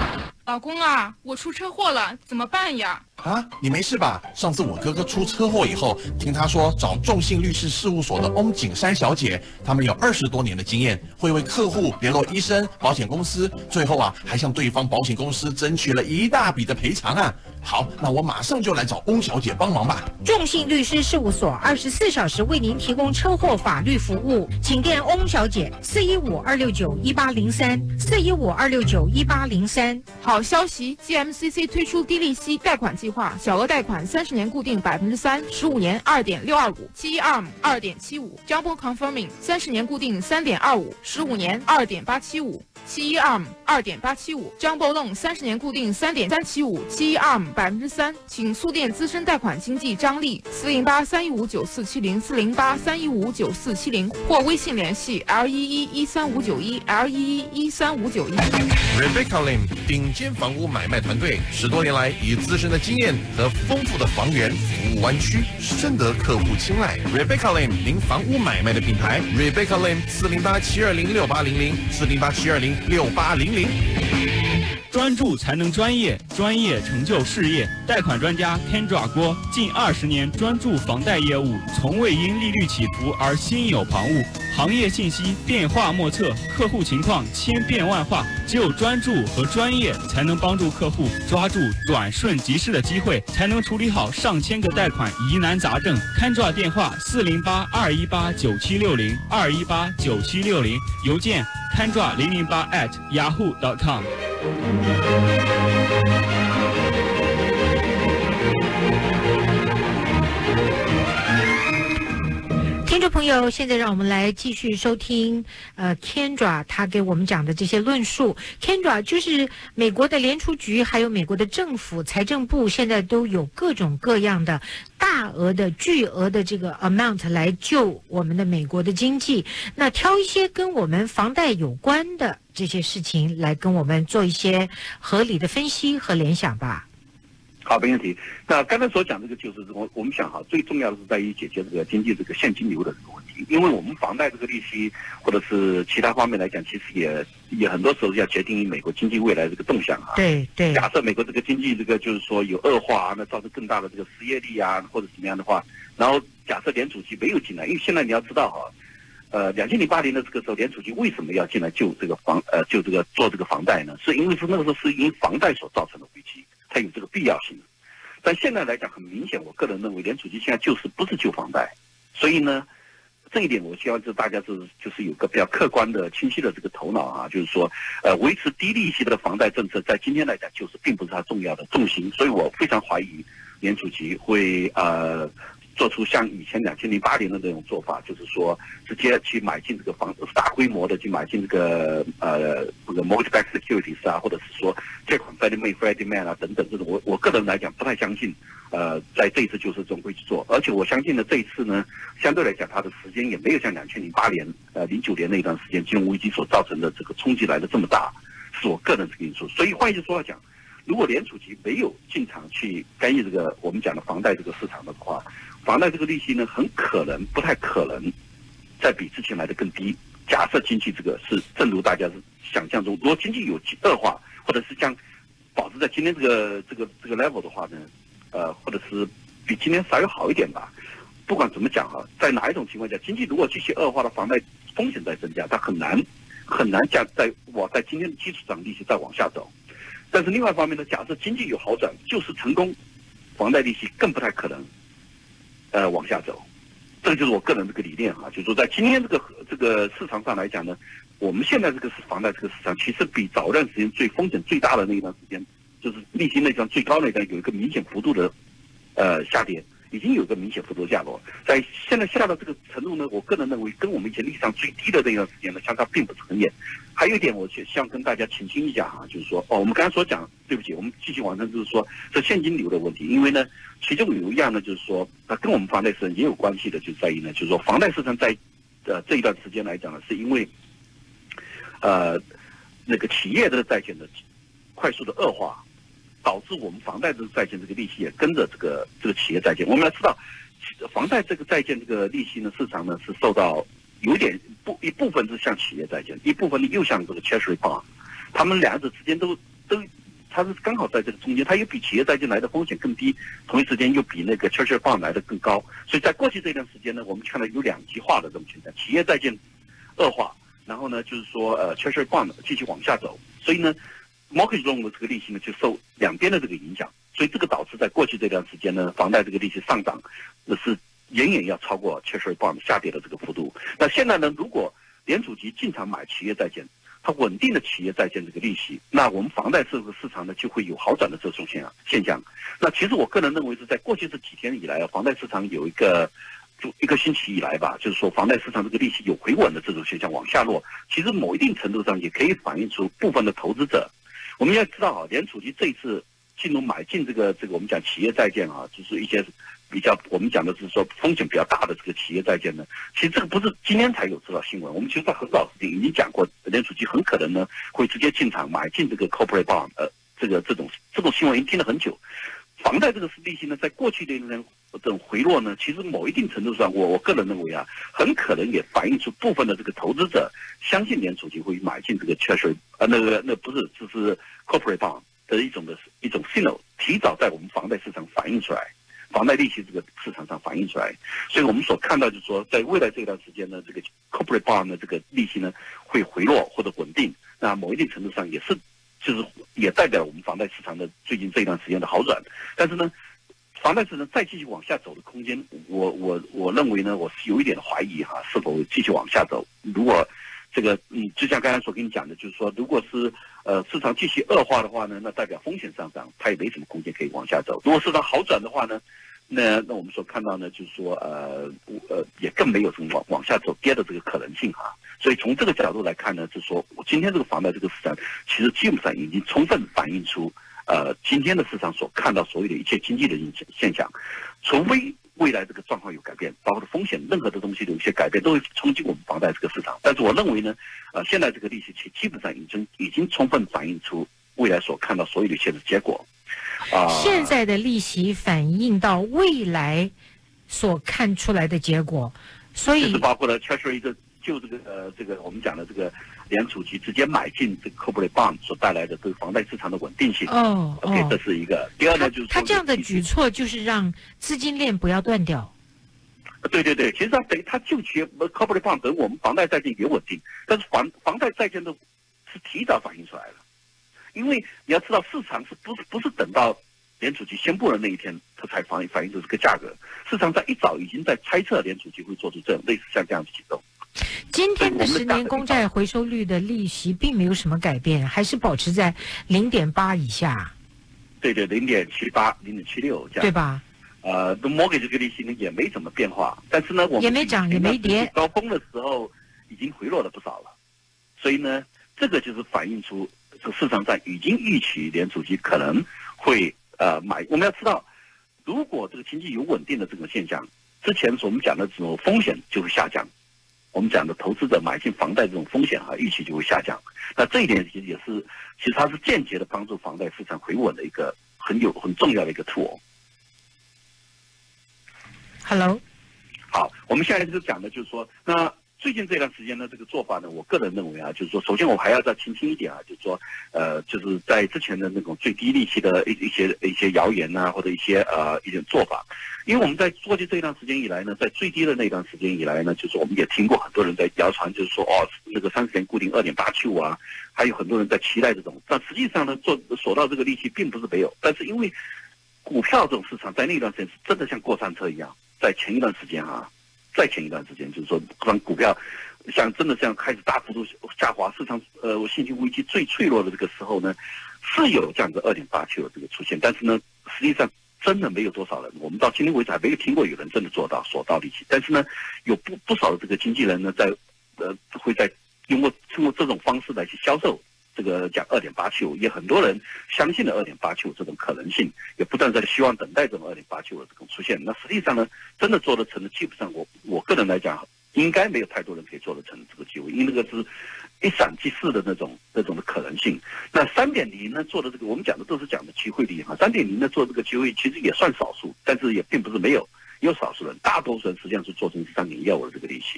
H: 老公啊，我出车祸了，怎么办呀？
E: 啊，你没事吧？上次我哥哥出车祸以后，听他说找众信律师事务所的翁景山小姐，他们有二十多年的经验，会为客户联络医生、保险公司，最后啊还向对方保险公司争取了一大笔的赔偿啊。好，那我马上就来找翁小姐帮忙吧。
B: 众信律师事务所二十四小时为您提供车祸法律服务，请电翁小姐四一五二六九一八零三四一五二六九一八零三。
H: 好消息 ，G M C C 推出低利息贷款计划，小额贷款三十年固定百分之三，十五年二点六二五，七一 A R M 二点七五 ，Jumbo Confirming 三十年固定三点二五，十五年二点八七五。七一 A R M 二点八七五 ，Jumbo Loan 三十年固定三点三七五，七一 A R M 百分之三，请速电资深贷款经纪张丽四零八三一五九四七零四零八三一五九四七零或微信联系 L 一一一三五九一 L 一一一三五九一。
E: Rebecca Lim 顶尖房屋买卖团队，十多年来以资深的经验和丰富的房源服务湾区，深得客户青睐。Rebecca Lim 您房屋买卖的品牌 ，Rebecca Lim 四零八七二零六八零零四零八七二零六八零零。
F: 专注才能专业，专业成就事业。贷款专家 Kendra 郭近二十年专注房贷业务，从未因利率起伏而心有旁骛。行业信息变化莫测，客户情况千变万化，只有专注和专业，才能帮助客户抓住转瞬即逝的机会，才能处理好上千个贷款疑难杂症。Kendra 电话四零八二一八九七六零二一八九七六零，邮件 Kendra 零零八 at yahoo dot com。
B: 听众朋友，现在让我们来继续收听呃 Kendra 他给我们讲的这些论述。Kendra 就是美国的联储局还有美国的政府财政部现在都有各种各样的大额的巨额的这个 amount 来救我们的美国的经济，那挑一些跟我们房贷有关的这些事情来跟我们做一些合理的分析和联想吧。
G: 好，没问题。那刚才所讲这个就是我我们想哈，最重要的是在于解决这个经济这个现金流的这个问题，因为我们房贷这个利息或者是其他方面来讲，其实也也很多时候要决定于美国经济未来这个动向啊。
B: 对对。
G: 假设美国这个经济这个就是说有恶化啊，那造成更大的这个失业率啊，或者怎么样的话，然后假设联储局没有进来，因为现在你要知道哈，呃，两千零八年的这个时候，联储局为什么要进来救这个房呃救这个做这个房贷呢？是因为是那个时候是因房贷所造成的危机。它有这个必要性，但现在来讲，很明显，我个人认为联储局现在就是不是救房贷，所以呢，这一点我希望就是大家是就是有个比较客观的、清晰的这个头脑啊，就是说，呃，维持低利息的房贷政策，在今天来讲就是并不是它重要的重心，所以我非常怀疑联储局会呃。做出像以前两千零八年的那种做法，就是说直接去买进这个房大规模的去买进这个呃这个 mortgage-backed securities 啊，或者是说借款 Fannie Mae、Freddie Mac 啊等等这种，我我个人来讲不太相信，呃，在这一次救市中会去做，而且我相信呢这一次呢，相对来讲它的时间也没有像两千零八年、呃零九年那一段时间金融危机所造成的这个冲击来的这么大，是我个人这个因素。所以换句话讲，如果联储局没有进场去干预这个我们讲的房贷这个市场的话，房贷这个利息呢，很可能不太可能再比之前来的更低。假设经济这个是正如大家是想象中，如果经济有恶化，或者是将保持在今天这个这个这个 level 的话呢，呃，或者是比今天稍微好一点吧。不管怎么讲哈，在哪一种情况下，经济如果继续恶化的房贷风险在增加，它很难很难加在我在今天的基础上利息再往下走。但是另外一方面呢，假设经济有好转，就是成功，房贷利息更不太可能。呃，往下走，这个就是我个人这个理念哈，就是说在今天这个这个市场上来讲呢，我们现在这个是房贷这个市场，其实比早一段时间最风险最大的那一段时间，就是利息那段最高那段有一个明显幅度的呃下跌，已经有一个明显幅度的下落。在现在下到这个程度呢，我个人认为跟我们以前历史上最低的那段时间呢，相差并不是很远。还有一点，我希望跟大家澄清一下哈，就是说哦，我们刚才所讲，对不起，我们继续往上，就是说这现金流的问题，因为呢。其中有一样呢，就是说，它跟我们房贷市场也有关系的，就在于呢，就是说，房贷市场在呃这一段时间来讲呢，是因为呃那个企业的债券的快速的恶化，导致我们房贷的债券这个利息也跟着这个这个企业债券。我们要知道，房贷这个债券这个利息呢，市场呢是受到有点不一部分是像企业债券，一部分呢又像这个 Treasury bond， 他们两者之间都都。 它是刚好在这个中间，它又比企业债券来的风险更低，同一时间又比那个 Treasury Bond 来的更高。所以在过去这段时间呢，我们看到有两极化的这种现象，企业债券恶化，然后呢就是说呃 Treasury Bond 继续往下走，所以呢 mortgage loan 的这个利息呢就受两边的这个影响，所以这个导致在过去这段时间呢，房贷这个利息上涨，那是远远要超过 Treasury Bond 下跌的这个幅度。那现在呢，如果联储局进场买企业债券，它稳定的企业债券这个利息，那我们房贷这个市场呢就会有好转的这种现象现象。那其实我个人认为是在过去这几天以来啊，房贷市场有一个就一个星期以来吧，就是说房贷市场这个利息有回稳的这种现象往下落，其实某一定程度上也可以反映出部分的投资者。我们要知道啊，联储局这一次进入买进这个这个我们讲企业债券啊，就是一些比较我们讲的是说风险比较大的这个企业债券呢，其实这个不是今天才有这条新闻，我们其实在很早之前已经讲过，联储局很可能呢会直接进场买进这个 corporate bond， 呃，这个这种这种新闻已经听了很久。房贷这个利息呢，在过去的这种回落呢，其实某一定程度上，我我个人认为啊，很可能也反映出部分的这个投资者相信联储局会买进这个 treasury， 呃，那个那不是，就是 corporate bond 的一种的一种 signal， 提早在我们房贷市场反映出来，房贷利息这个市场上反映出来。所以我们所看到就是说，在未来这段时间呢，这个 corporate bond 的这个利息呢会回落或者稳定，那某一定程度上也是。就是也代表我们房贷市场的最近这一段时间的好转，但是呢，房贷市场再继续往下走的空间，我我我认为呢，我是有一点怀疑哈，是否继续往下走。如果这个嗯，就像刚才所跟你讲的，就是说，如果是呃市场继续恶化的话呢，那代表风险上涨，它也没什么空间可以往下走。如果市场好转的话呢，那那我们所看到呢，就是说呃呃也更没有什么往往下走跌的这个可能性哈。所以从这个角度来看呢，就是说我今天这个房贷这个市场，其实基本上已经充分反映出，呃，今天的市场所看到所有的一切经济的现象，除非未来这个状况有改变，包括风险任何的东西的一些改变，都会冲击我们房贷这个市场。但是我认为呢，呃，现在这个利息其基本上已经已经充分反映出未来所看到所有的一切的结果。啊、呃，
B: 现在的利息反映到未来所看出来的结果，所以
G: 就是包括了 Treasury 的。就这个呃，这个我们讲的这个联储局直接买进这个 corporate bond 所带来的对房贷市场的稳定性。
B: 哦
G: ，OK， 这是一个。第二呢，就是
B: 他这样的举措就是让资金链不要断掉。
G: 对对对，其实它等于它就其 corporate bond 等我们房贷债券也稳定，但是房房贷债券的是提早反映出来了，因为你要知道市场是不是不是等到联储局宣布的那一天，它才反映反映出这个价格，市场在一早已经在猜测联储局会做出这种类似像这样的举动。
B: 今天的十年公债回收率的利息并没有什么改变，还是保持在零点八以下。
G: 对对，零点七八、零点七六这样，
B: 对吧？
G: 呃 ，mortgage 这个利息呢也没怎么变化，但是呢，我们
B: 也没涨也没跌，
G: 高峰的时候已经回落了不少了，所以呢，这个就是反映出这市场上已经预期联储局可能会呃买。我们要知道，如果这个经济有稳定的这种现象，之前所我们讲的这种风险就会下降。我们讲的投资者买进房贷这种风险啊，预期就会下降。那这一点其实也是，其实它是间接的帮助房贷市场回稳的一个很有很重要的一个 tool。
B: Hello，
G: 好，我们现在就讲的就是说，那最近这段时间呢，这个做法呢，我个人认为啊，就是说，首先我还要再澄清一点啊，就是说，呃，就是在之前的那种最低利息的一一些一些谣言呐、啊，或者一些呃一点做法，因为我们在过去这一段时间以来呢，在最低的那段时间以来呢，就是我们也听过很多人在谣传，就是说哦，那个三十年固定二点八七五啊，还有很多人在期待这种，但实际上呢，做所到这个利息并不是没有，但是因为股票这种市场在那段时间是真的像过山车一样，在前一段时间啊。再前一段时间，就是说，当股票像真的这样开始大幅度下滑，市场呃信心危机最脆弱的这个时候呢，是有这样的二点八七的这个出现，但是呢，实际上真的没有多少人，我们到今天为止还没有听过有人真的做到所到利息，但是呢，有不不少的这个经纪人呢，在呃会在通过通过这种方式来去销售。这个讲二点八七五，也很多人相信了二点八七五这种可能性，也不断在希望等待这种二点八七五的这种出现。那实际上呢，真的做得成的，基本上我我个人来讲，应该没有太多人可以做得成这个机会，因为那个是一闪即逝的那种那种的可能性。那三点零呢做的这个，我们讲的都是讲的机会率哈，三点零呢做这个机会其实也算少数，但是也并不是没有。有少数人，大多数人实际上是做成三点一五的这个利息。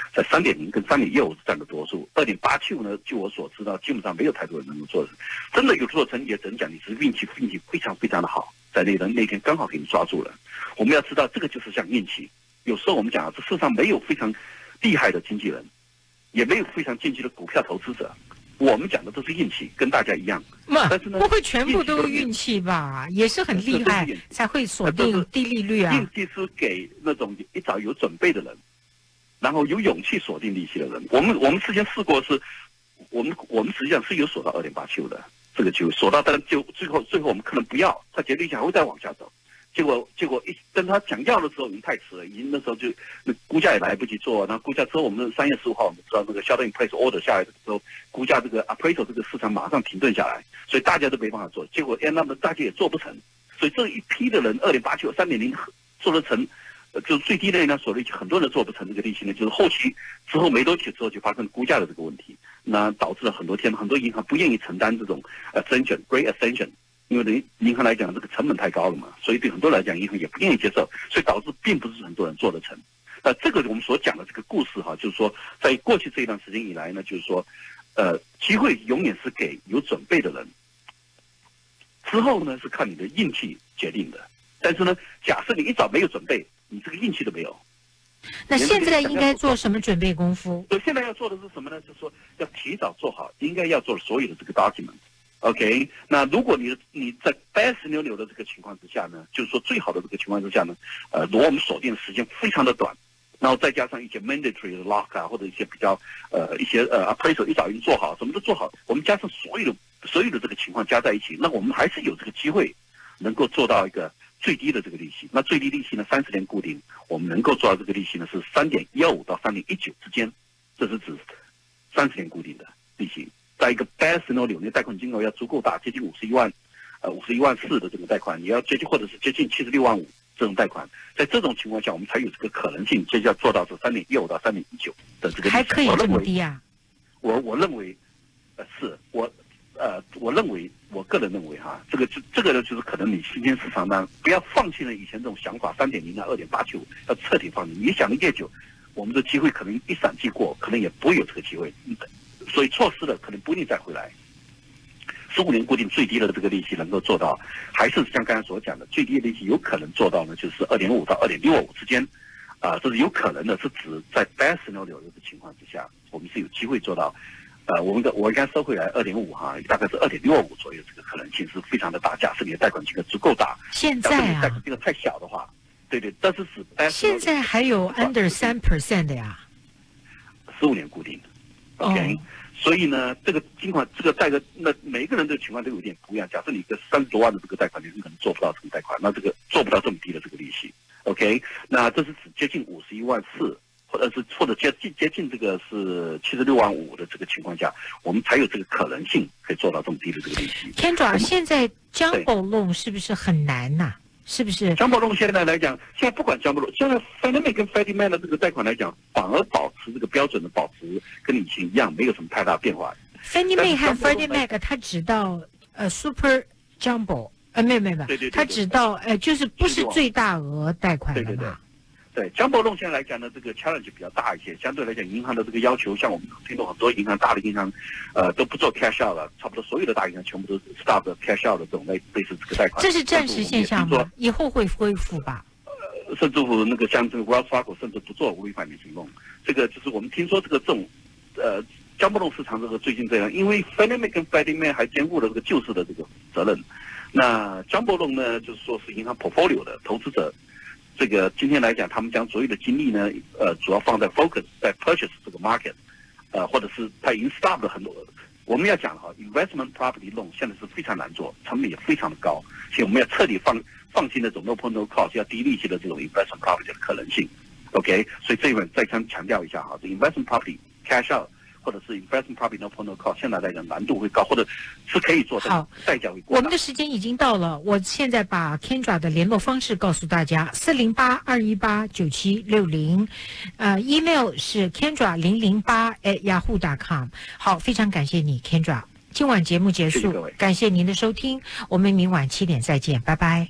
G: 在三点零跟三点一五是占的多数，二点八七五呢，据我所知道，基本上没有太多人能够做成。真的有做成，也只能讲你是运气，运气非常非常的好，在那人那天刚好给你抓住了。我们要知道，这个就是像运气。有时候我们讲，这世上没有非常厉害的经纪人，也没有非常进击的股票投资者。我们讲的都是运气，跟大家一样。但是呢，
B: 不会全部都是运气吧？也是很厉害才会锁定低利率啊。
G: 运气是给那种一早有准备的人，然后有勇气锁定利息的人。我们我们之前试过是，我们我们实际上是有锁到二点八七五的这个机会，锁到，但就最后最后我们可能不要，它绝对利息还会再往下走。结果结果一等他想要的时候已经太迟了，已经那时候就那估价也来不及做。然后估价之后，我们三月十五号我们知道那个 shelter in place order 下来的时候，估价这个 appraisal 这个市场马上停顿下来，所以大家都没办法做。结果哎，那么大家也做不成，所以这一批的人二点八七五、三点零做得成，呃，就是最低的那所利息，很多人做不成这个利息呢，就是后期之后没多久之后就发生估价的这个问题，那导致了很多天很多银行不愿意承担这种 ascension great ascension。因为对银行来讲，这个成本太高了嘛，所以对很多人来讲，银行也不愿意接受，所以导致并不是很多人做得成。那这个我们所讲的这个故事哈，就是说，在过去这一段时间以来呢，就是说，呃，机会永远是给有准备的人，之后呢是靠你的运气决定的。但是呢，假设你一早没有准备，你这个运气都没有。
B: 那现在应该做什么准备功夫？
G: 所以现在要做的是什么呢？就是说，要提早做好应该要做所有的这个 document。OK， 那如果你你在 best scenario 的这个情况之下呢，就是说最好的这个情况之下呢，呃，如果我们锁定的时间非常的短，然后再加上一些 mandatory 的 lock 啊，或者一些比较呃一些呃 appraisal 一早已经做好，什么都做好，我们加上所有的所有的这个情况加在一起，那我们还是有这个机会能够做到一个最低的这个利息。那最低利息呢，三十年固定，我们能够做到这个利息呢是三点一二五到三点一九之间，这是指三十年固定的利息。在一个 best scenario， 你的贷款金额要足够大，接近五十一万，呃，五十一万四的这个贷款，你要接近或者是接近七十六万五这种贷款，在这种情况下，我们才有这个可能性，这就要做到是三点一五到三点一九的这个利息。
B: 还可以这么低啊？
G: 我我认为，呃，是我，呃，我认为，我个人认为哈，这个就这个呢，就是可能你新兴市场呢，不要放弃了以前这种想法，三点零啊，二点八七五，要彻底放弃。你想的越久，我们的机会可能一闪即过，可能也不会有这个机会。所以错失了，可能不一定再回来。十五年固定最低的这个利息能够做到，还是像刚才所讲的，最低的利息有可能做到呢，就是二点五到二点六五之间，啊、呃，这是有可能的，是指在 best scenario 的情况之下，我们是有机会做到。呃，我们的我应该收回来二点五哈，大概是二点六五左右，这个可能性是非常的大。假设你的贷款金额足够大，
B: 现在啊，
G: 假设你的贷款金额太小的话，对对，但是指 best
B: 现在还有 under 三 percent 的呀，
G: 十五年固定的 ，OK。哦，所以呢，这个尽管这个贷的那每一个人的情况都有点不一样。假设你一个三十多万的这个贷款，你可能做不到这个贷款，那这个做不到这么低的这个利息。OK， 那这是指接近五十一万四，或者是或者接近接近这个是七十六万五的这个情况下，我们才有这个可能性可以做到这么低的这个利息。
B: Kendra，现在 Jumbo Loan 是不是很难呐、啊？是不是
G: Jumbo Loan 现在来讲，现在不管 Jumbo Loan， 现在 Fannie Mae 跟 Freddie Mac 的这个贷款来讲，反而保持这个标准的保持跟以前一样，没有什么太大变化。
B: Fannie Mae 和 Freddie Mac 它只到呃 Super Jumbo， 呃没有没有没有，它只到呃就是不是最大额贷款了嘛？
G: 对对对。对 Jumbo Loan 现在来讲呢，这个 challenge 比较大一些。相对来讲，银行的这个要求，像我们听到很多银行、大的银行，呃，都不做 cash out 了，差不多所有的大银行全部都 stop cash out 的这种类类似这个贷款。
B: 这是暂时现象吗？以后会恢复吧？
G: 呃，甚至乎那个像这个 Wells Fargo 甚至不做违反免行动，这个就是我们听说这个这种，呃 ，Jumbo Loan 市场这个最近这样，因为 Fannie Mae 跟 Freddie Mac 还兼顾了这个救市的这个责任。那 Jumbo Loan 呢，就是说是银行 portfolio 的投资者。这个今天来讲，他们将所有的精力呢，呃，主要放在 focus 在 purchase 这个 market， 呃，或者是他已经 stop 了很多。我们要讲哈 ，investment property loan 现在是非常难做，成本也非常的高，所以我们要彻底放放弃那种 no point no cost 要低利息的这种 investment property 的可能性。OK， 所以这一本再强强调一下哈，这 investment property cash out 或者是 investment property no point no cost 现在来讲难度会高，或者是可以做，
B: 好，
G: 代价会高。
B: 我们的时间已经到了，我现在把 Kendra 的联络方式告诉大家：四零八二一八九七六零，呃 ，email 是 Kendra 零零八 at yahoo dot com。好，非常感谢你 Kendra。今晚节目结束，
G: 谢谢各位，
B: 感谢您的收听，我们明晚七点再见，拜拜。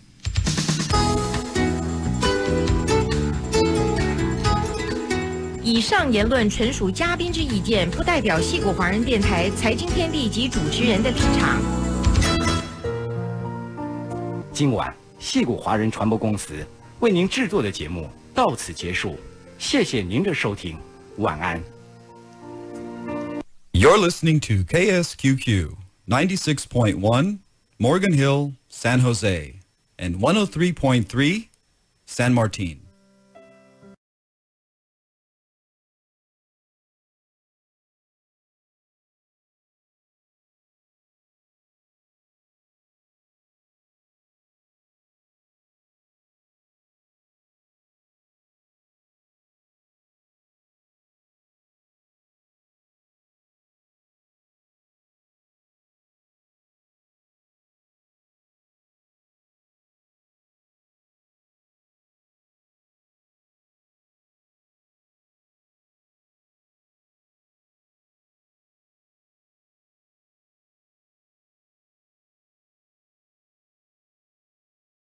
I: 以
B: 以上言论纯属嘉宾之意见，不代表矽谷华人电台财经天地及主持人的立场。
I: 今晚矽谷华人传播公司为您制作的节目到此结束，谢谢您的收听，晚安。
J: You're listening to K S Q Q ninety-six point one Morgan Hill, San Jose, and one oh three point three San Martin.